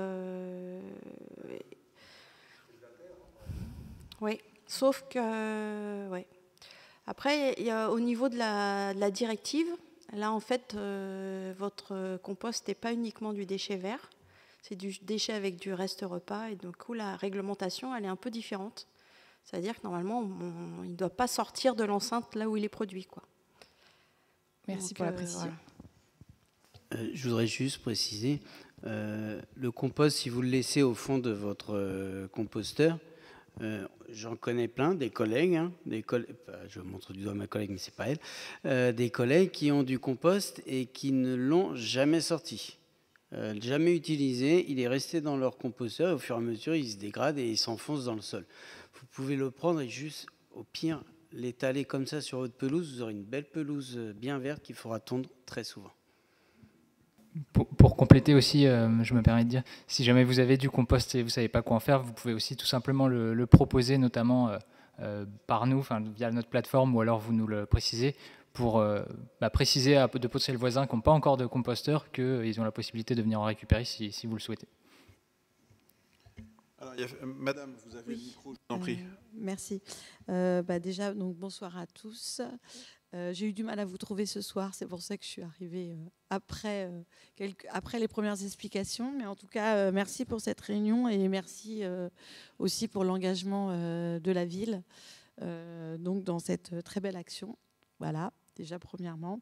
oui, sauf que, ouais. Après, il y a, au niveau de la directive, là, en fait, votre compost n'est pas uniquement du déchet vert. C'est du déchet avec du reste repas. Et du coup, la réglementation, elle est un peu différente. C'est-à-dire que normalement, il ne doit pas sortir de l'enceinte là où il est produit, quoi. Merci pour la précision. Voilà. Je voudrais juste préciser, le compost, si vous le laissez au fond de votre composteur, j'en connais plein, des collègues, je montre du doigt ma collègue, mais c'est pas elle, des collègues qui ont du compost et qui ne l'ont jamais sorti. Jamais utilisé, il est resté dans leur composteur et au fur et à mesure il se dégrade et il s'enfonce dans le sol. Vous pouvez le prendre et juste, au pire, l'étaler comme ça sur votre pelouse, vous aurez une belle pelouse bien verte qu'il faudra tondre très souvent. Pour compléter aussi, je me permets de dire, si jamais vous avez du compost et vous ne savez pas quoi en faire, vous pouvez aussi tout simplement le proposer, notamment par nous, via notre plateforme, ou alors vous nous le précisez, pour préciser à de potentiels voisins qui n'ont pas encore de composteur qu'ils ont la possibilité de venir en récupérer si vous le souhaitez. Alors, madame, vous avez le micro, je vous en prie. Merci. Déjà, donc, bonsoir à tous. J'ai eu du mal à vous trouver ce soir, c'est pour ça que je suis arrivée après les premières explications. Mais en tout cas, merci pour cette réunion et merci aussi pour l'engagement de la ville donc dans cette très belle action. Voilà, déjà premièrement.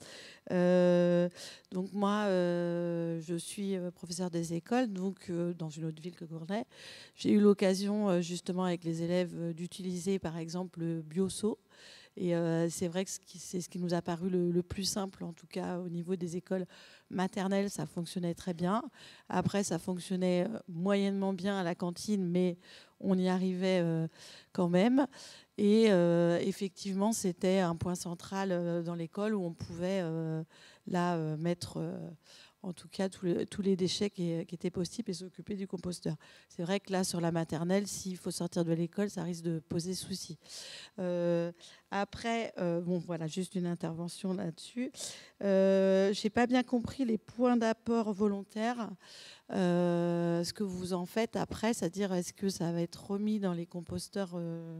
Donc moi, je suis professeure des écoles, donc dans une autre ville que Gournay. J'ai eu l'occasion justement avec les élèves d'utiliser par exemple le Bioseau. Et c'est vrai que c'est ce qui nous a paru le plus simple, en tout cas au niveau des écoles maternelles, ça fonctionnait très bien. Après, ça fonctionnait moyennement bien à la cantine, mais on y arrivait quand même. Et effectivement, c'était un point central dans l'école où on pouvait mettre en tout cas tous les déchets qui étaient possibles et s'occuper du composteur. C'est vrai que là, sur la maternelle, s'il faut sortir de l'école, ça risque de poser souci. Après, voilà, juste une intervention là-dessus. Je n'ai pas bien compris les points d'apport volontaires. Ce que vous en faites après, c'est-à-dire est-ce que ça va être remis dans les composteurs,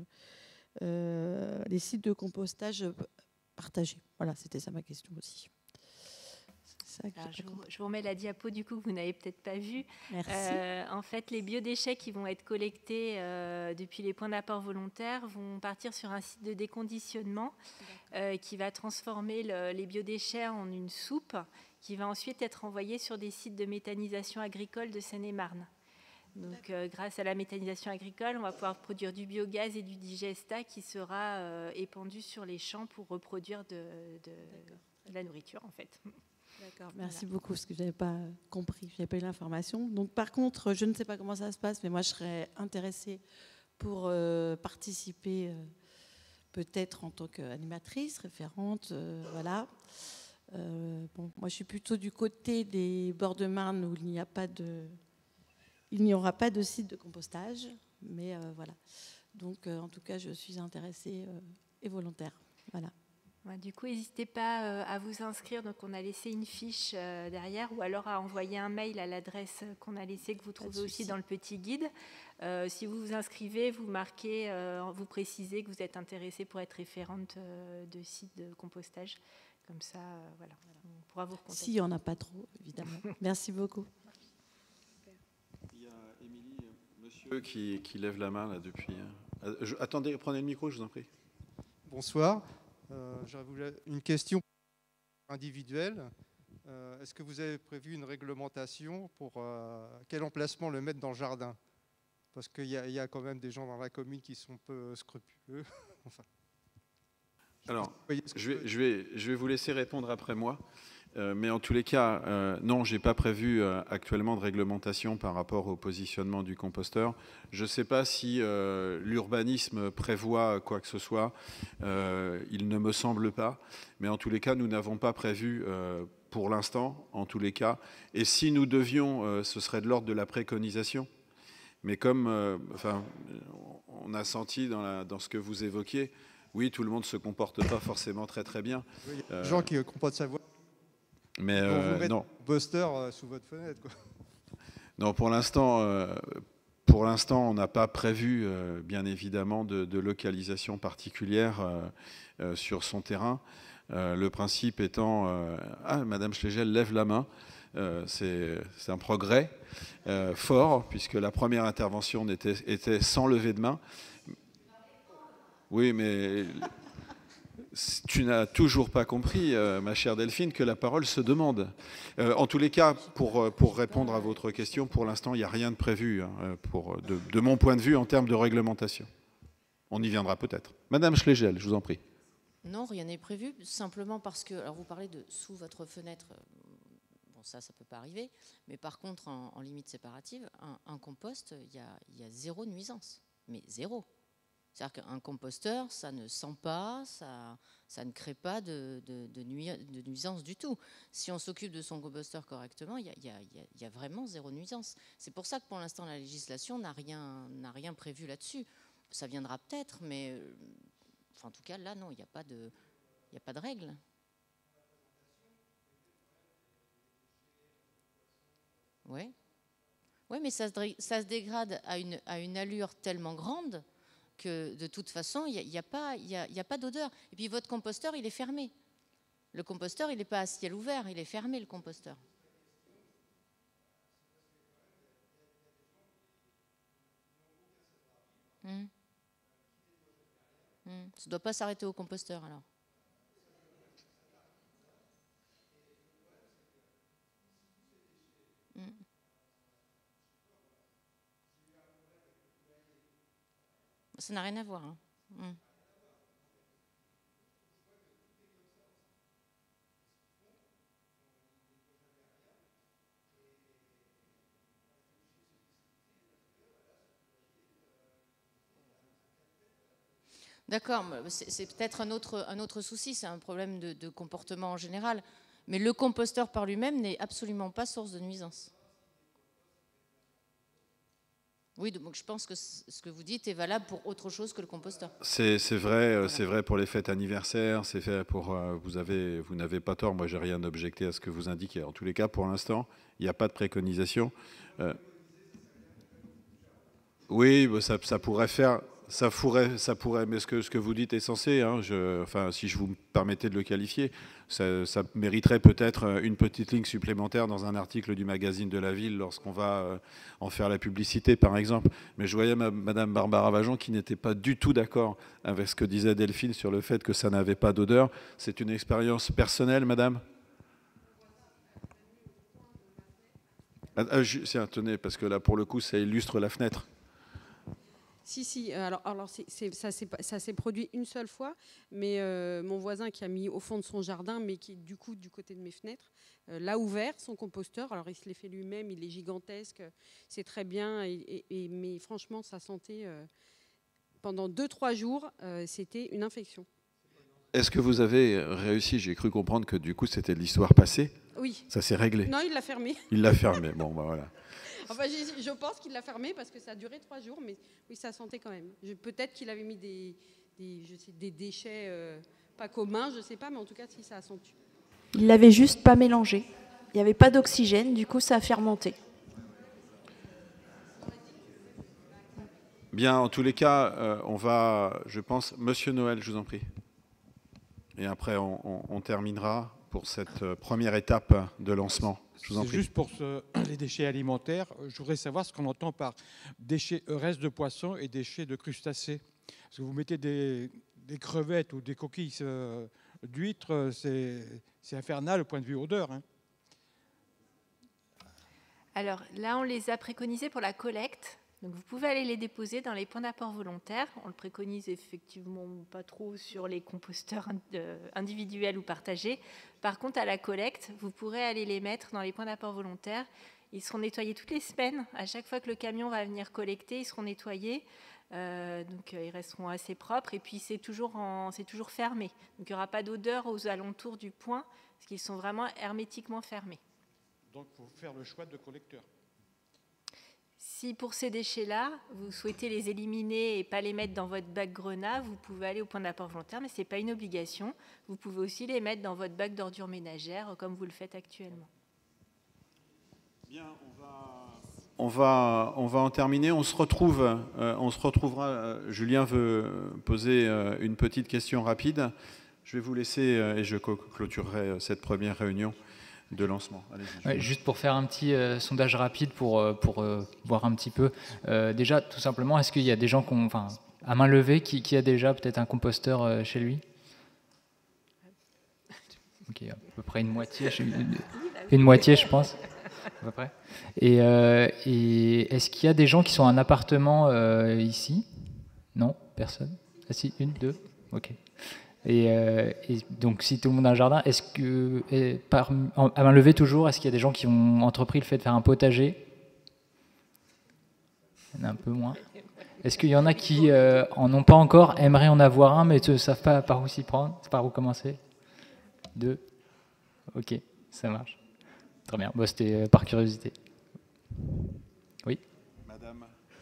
les sites de compostage partagés? Voilà, c'était ça ma question aussi. Alors, je vous remets la diapo du coup que vous n'avez peut-être pas vue. Merci. En fait, les biodéchets qui vont être collectés depuis les points d'apport volontaires vont partir sur un site de déconditionnement qui va transformer les biodéchets en une soupe qui va ensuite être envoyée sur des sites de méthanisation agricole de Seine-et-Marne. Donc, grâce à la méthanisation agricole, on va pouvoir produire du biogaz et du digestat qui sera épandu sur les champs pour reproduire de la nourriture en fait. D'accord, merci beaucoup, parce que je n'avais pas compris, je n'avais pas eu l'information. Donc, par contre, je ne sais pas comment ça se passe, mais moi, je serais intéressée pour participer, peut-être en tant qu'animatrice, référente, voilà. Moi, je suis plutôt du côté des bords de Marne où il n'y a pas de il n'y aura pas de site de compostage, mais voilà. Donc, en tout cas, je suis intéressée et volontaire. Voilà. Du coup, n'hésitez pas à vous inscrire. Donc, on a laissé une fiche derrière, ou alors à envoyer un mail à l'adresse qu'on a laissée, que vous trouvez aussi dans le petit guide. Si vous vous inscrivez, vous marquez, vous précisez que vous êtes intéressé pour être référente de site de compostage. Comme ça, voilà, on pourra vous recontacter. S'il n'y en a pas trop, évidemment. Merci beaucoup. Il y a Émilie, monsieur qui lève la main là depuis. Attendez, prenez le micro, je vous en prie. Bonsoir. J'aurais une question individuelle. Est-ce que vous avez prévu une réglementation pour quel emplacement le mettre dans le jardin? Parce qu'il y a quand même des gens dans la commune qui sont peu scrupuleux. Enfin. Alors, je vais vous laisser répondre après moi. Mais en tous les cas, non, je n'ai pas prévu actuellement de réglementation par rapport au positionnement du composteur. Je ne sais pas si l'urbanisme prévoit quoi que ce soit. Il ne me semble pas. Mais en tous les cas, nous n'avons pas prévu pour l'instant, en tous les cas. Et si nous devions, ce serait de l'ordre de la préconisation. Mais comme on a senti dans ce que vous évoquiez, oui, tout le monde ne se comporte pas forcément très très bien. Oui, il y a des gens qui comportent sa voix. Mais vous mettre non. un poster sous votre fenêtre, quoi. Non, pour l'instant, on n'a pas prévu, bien évidemment, de localisation particulière sur son terrain. Le principe étant, Madame Schlegel lève la main. C'est un progrès fort, puisque la première intervention était sans lever de main. Oui, mais tu n'as toujours pas compris, ma chère Delphine, que la parole se demande. En tous les cas, pour répondre à votre question, pour l'instant, il n'y a rien de prévu, de mon point de vue, en termes de réglementation. On y viendra peut-être. Madame Schlegel, je vous en prie. Non, rien n'est prévu, simplement parce que, alors vous parlez de sous votre fenêtre, bon ça peut pas arriver, mais par contre, en limite séparative, un compost, il y a zéro nuisance, mais zéro. C'est-à-dire qu'un composteur, ça ne sent pas, ça ne crée pas de nuisance du tout. Si on s'occupe de son composteur correctement, il y a vraiment zéro nuisance. C'est pour ça que pour l'instant, la législation n'a rien prévu là-dessus. Ça viendra peut-être, mais en tout cas, là, non, il n'y a pas de règle. Oui. Oui, mais ça se dégrade à une allure tellement grande que de toute façon, il n'y a pas d'odeur. Et puis votre composteur, il est fermé. Le composteur, il n'est pas à ciel ouvert, il est fermé, le composteur. Ça ne doit pas s'arrêter au composteur, alors. Ça n'a rien à voir. Hein. D'accord, c'est peut-être un autre souci, c'est un problème de comportement en général. Mais le composteur par lui-même n'est absolument pas source de nuisance. Oui, donc je pense que ce que vous dites est valable pour autre chose que le composteur. C'est vrai pour les fêtes anniversaires, c'est fait pour vous n'avez pas tort. Moi, j'ai rien objecté à ce que vous indiquez. En tous les cas, pour l'instant, il n'y a pas de préconisation. Oui, ça pourrait faire. Ça pourrait, mais ce que vous dites est censé, hein, si je vous permettais de le qualifier, ça mériterait peut-être une petite ligne supplémentaire dans un article du magazine de la ville lorsqu'on va en faire la publicité, par exemple. Mais je voyais Madame Barbara Vajon qui n'était pas du tout d'accord avec ce que disait Delphine sur le fait que ça n'avait pas d'odeur. C'est une expérience personnelle, Madame ? Tenez, parce que là, pour le coup, ça illustre la fenêtre. Si, alors ça s'est produit une seule fois, mais mon voisin qui a mis au fond de son jardin, mais qui est du coup du côté de mes fenêtres, l'a ouvert, son composteur. Alors il se l'est fait lui-même, il est gigantesque, c'est très bien, mais franchement, ça sentait, pendant 2-3 jours, c'était une infection. Est-ce que vous avez réussi, j'ai cru comprendre que du coup c'était de l'histoire passée. Oui. Ça s'est réglé. Non, il l'a fermé. Il l'a fermé, bon, bah voilà. Enfin, je pense qu'il l'a fermé parce que ça a duré 3 jours, mais oui, ça sentait quand même. Peut-être qu'il avait mis des déchets pas communs, je ne sais pas, mais en tout cas, si ça a senti. Il l'avait juste pas mélangé. Il n'y avait pas d'oxygène, du coup, ça a fermenté. Bien, en tous les cas, on va, je pense, Monsieur Noël, je vous en prie. Et après, on terminera pour cette première étape de lancement. Je vous en prie. Juste pour les déchets alimentaires, je voudrais savoir ce qu'on entend par déchets restes de poissons et déchets de crustacés. Parce que vous mettez des crevettes ou des coquilles d'huîtres, c'est infernal au point de vue odeur. Hein. Alors là, on les a préconisés pour la collecte. Donc vous pouvez aller les déposer dans les points d'apport volontaires. On le préconise effectivement pas trop sur les composteurs individuels ou partagés. Par contre, à la collecte, vous pourrez aller les mettre dans les points d'apport volontaires. Ils seront nettoyés toutes les semaines. À chaque fois que le camion va venir collecter, ils seront nettoyés. Donc ils resteront assez propres. Et puis c'est toujours fermé. Donc il n'y aura pas d'odeur aux alentours du point, parce qu'ils sont vraiment hermétiquement fermés. Donc il faut faire le choix de collecteur. Si pour ces déchets-là, vous souhaitez les éliminer et pas les mettre dans votre bac grenat, vous pouvez aller au point d'apport volontaire, mais ce n'est pas une obligation. Vous pouvez aussi les mettre dans votre bac d'ordures ménagères, comme vous le faites actuellement. Bien, on va en terminer. On se retrouvera. Julien veut poser une petite question rapide. Je vais vous laisser et je clôturerai cette première réunion de lancement. Ouais, juste pour faire un petit sondage rapide pour voir un petit peu. Déjà, tout simplement, est-ce qu'il y a des gens à main levée qui a déjà peut-être un composteur chez lui? Ok, à peu près une moitié, je pense. À peu près. Et est-ce qu'il y a des gens qui sont en appartement ici? Non, personne. Ah si, une, deux. Ok. Et donc, si tout le monde a un jardin, est-ce que, à main levée toujours, est-ce qu'il y a des gens qui ont entrepris le fait de faire un potager? Il y en a un peu moins. Est-ce qu'il y en a qui en ont pas encore, aimeraient en avoir un, mais ne savent pas par où s'y prendre, par où commencer? 2. Ok, ça marche. Très bien. Bon, c'était par curiosité. Oui. Madame.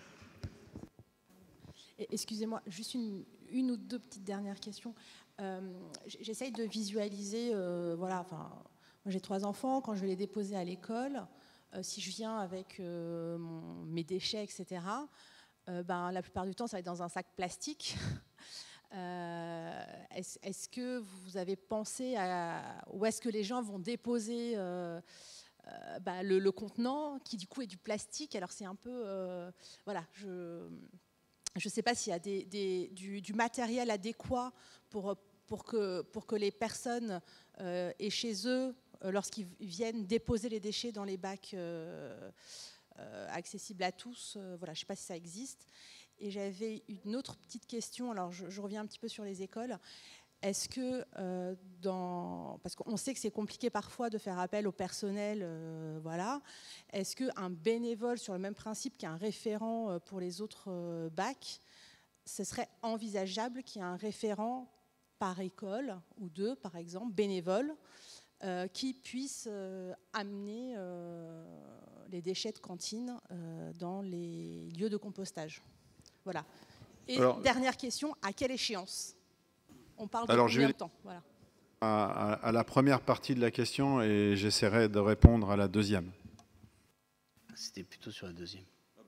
Excusez-moi, juste une ou deux petites dernières questions. J'essaye de visualiser, moi j'ai 3 enfants, quand je vais les déposer à l'école, si je viens avec mes déchets, etc., la plupart du temps, ça va être dans un sac plastique. Est-ce que vous avez pensé à où est-ce que les gens vont déposer le contenant, qui du coup est du plastique? Alors c'est un peu... Je ne sais pas s'il y a du matériel adéquat pour que les personnes aient chez eux, lorsqu'ils viennent déposer les déchets dans les bacs accessibles à tous. Je ne sais pas si ça existe. Et j'avais une autre petite question, alors je reviens un petit peu sur les écoles. Est-ce que, parce qu'on sait que c'est compliqué parfois de faire appel au personnel, est-ce qu'un bénévole, sur le même principe qu'un référent pour les autres bacs, ce serait envisageable qu'il y ait un référent par école, ou 2 par exemple, bénévoles, qui puissent amener les déchets de cantine dans les lieux de compostage? Voilà. Et dernière question, à quelle échéance? On parle de combien de temps? Voilà. À la première partie de la question et j'essaierai de répondre à la deuxième. C'était plutôt sur la deuxième.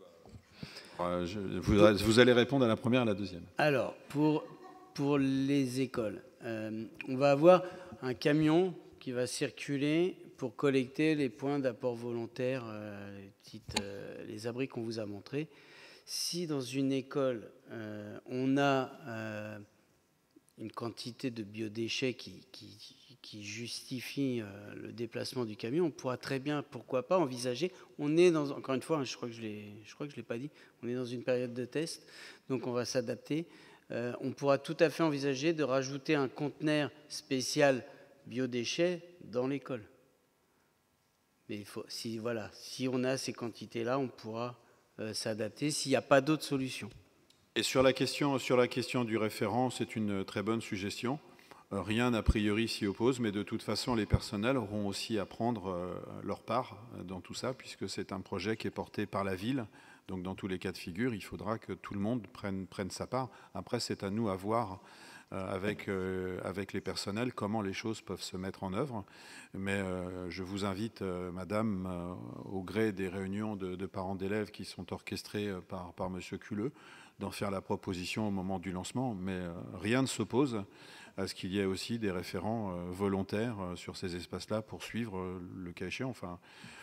Vous allez répondre à la première et à la deuxième. Alors, pour les écoles, on va avoir un camion qui va circuler pour collecter les points d'apport volontaire, les abris qu'on vous a montrés. Si dans une école, on a une quantité de biodéchets qui justifie le déplacement du camion, on pourra très bien, pourquoi pas, envisager. On est dans, encore une fois, je crois que je l'ai pas dit, on est dans une période de test, donc on va s'adapter. On pourra tout à fait envisager de rajouter un conteneur spécial biodéchets dans l'école. Mais si on a ces quantités-là, on pourra s'adapter s'il n'y a pas d'autres solutions. Et sur la question du référent, c'est une très bonne suggestion. Rien a priori s'y oppose, mais de toute façon, les personnels auront aussi à prendre leur part dans tout ça, puisque c'est un projet qui est porté par la ville. Donc dans tous les cas de figure, il faudra que tout le monde prenne sa part. Après, c'est à nous à voir avec les personnels comment les choses peuvent se mettre en œuvre. Mais je vous invite, madame, au gré des réunions de parents d'élèves qui sont orchestrées par monsieur Culeux, d'en faire la proposition au moment du lancement. Mais rien ne s'oppose à ce qu'il y ait aussi des référents volontaires sur ces espaces-là pour suivre le cas échéant. Enfin,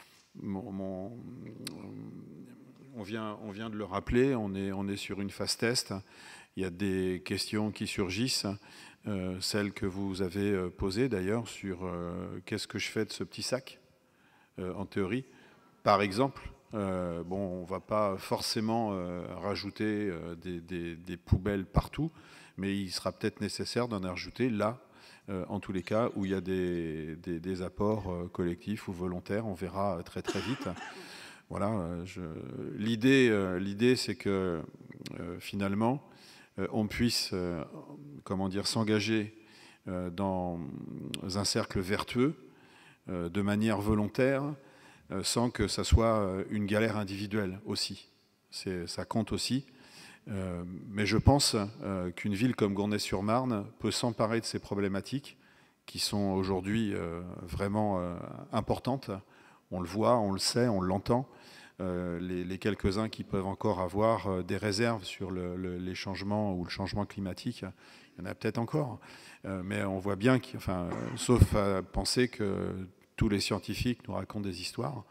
on vient de le rappeler, on est sur une phase test. Il y a des questions qui surgissent, celles que vous avez posées d'ailleurs sur qu'est-ce que je fais de ce petit sac, en théorie. Par exemple, bon, on ne va pas forcément rajouter des poubelles partout, mais il sera peut-être nécessaire d'en rajouter là, en tous les cas, où il y a des apports collectifs ou volontaires. On verra très très vite. Voilà, l'idée, c'est que finalement, on puisse, comment dire, s'engager dans un cercle vertueux de manière volontaire, sans que ça soit une galère individuelle aussi. Ça compte aussi. Mais je pense qu'une ville comme Gournay-sur-Marne peut s'emparer de ces problématiques qui sont aujourd'hui vraiment importantes. On le voit, on le sait, on l'entend. Les quelques-uns qui peuvent encore avoir des réserves sur les changements ou le changement climatique, il y en a peut-être encore. Mais on voit bien, sauf à penser que tous les scientifiques nous racontent des histoires,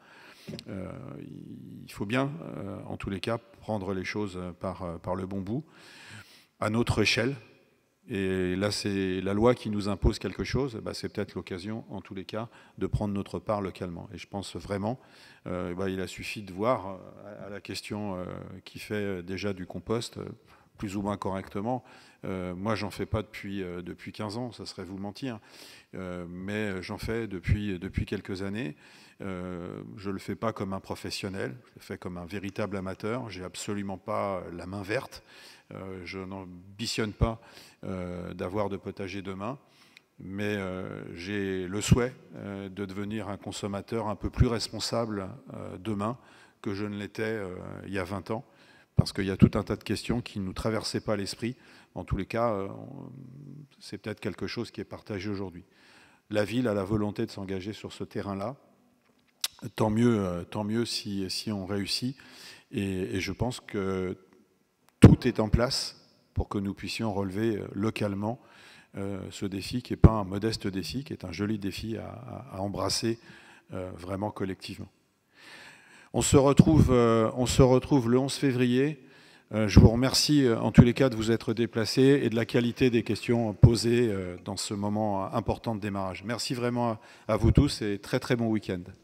il faut bien, en tous les cas, prendre les choses par le bon bout, à notre échelle. Et là, c'est la loi qui nous impose quelque chose, c'est peut-être l'occasion, en tous les cas, de prendre notre part localement. Et je pense vraiment, il a suffi de voir à la question qui fait déjà du compost, plus ou moins correctement. Moi, j'en fais pas depuis 15 ans, ça serait vous mentir, mais j'en fais depuis quelques années. Je le fais pas comme un professionnel, je le fais comme un véritable amateur. J'ai absolument pas la main verte. Je n'ambitionne pas d'avoir de potager demain, mais j'ai le souhait de devenir un consommateur un peu plus responsable demain que je ne l'étais il y a 20 ans, parce qu'il y a tout un tas de questions qui ne nous traversaient pas l'esprit. En tous les cas, c'est peut-être quelque chose qui est partagé aujourd'hui. La ville a la volonté de s'engager sur ce terrain-là. Tant mieux si on réussit. Et je pense que tout est en place pour que nous puissions relever localement ce défi, qui n'est pas un modeste défi, qui est un joli défi à embrasser vraiment collectivement. On se retrouve le 11 février. Je vous remercie en tous les cas de vous être déplacés et de la qualité des questions posées dans ce moment important de démarrage. Merci vraiment à vous tous et très très bon week-end.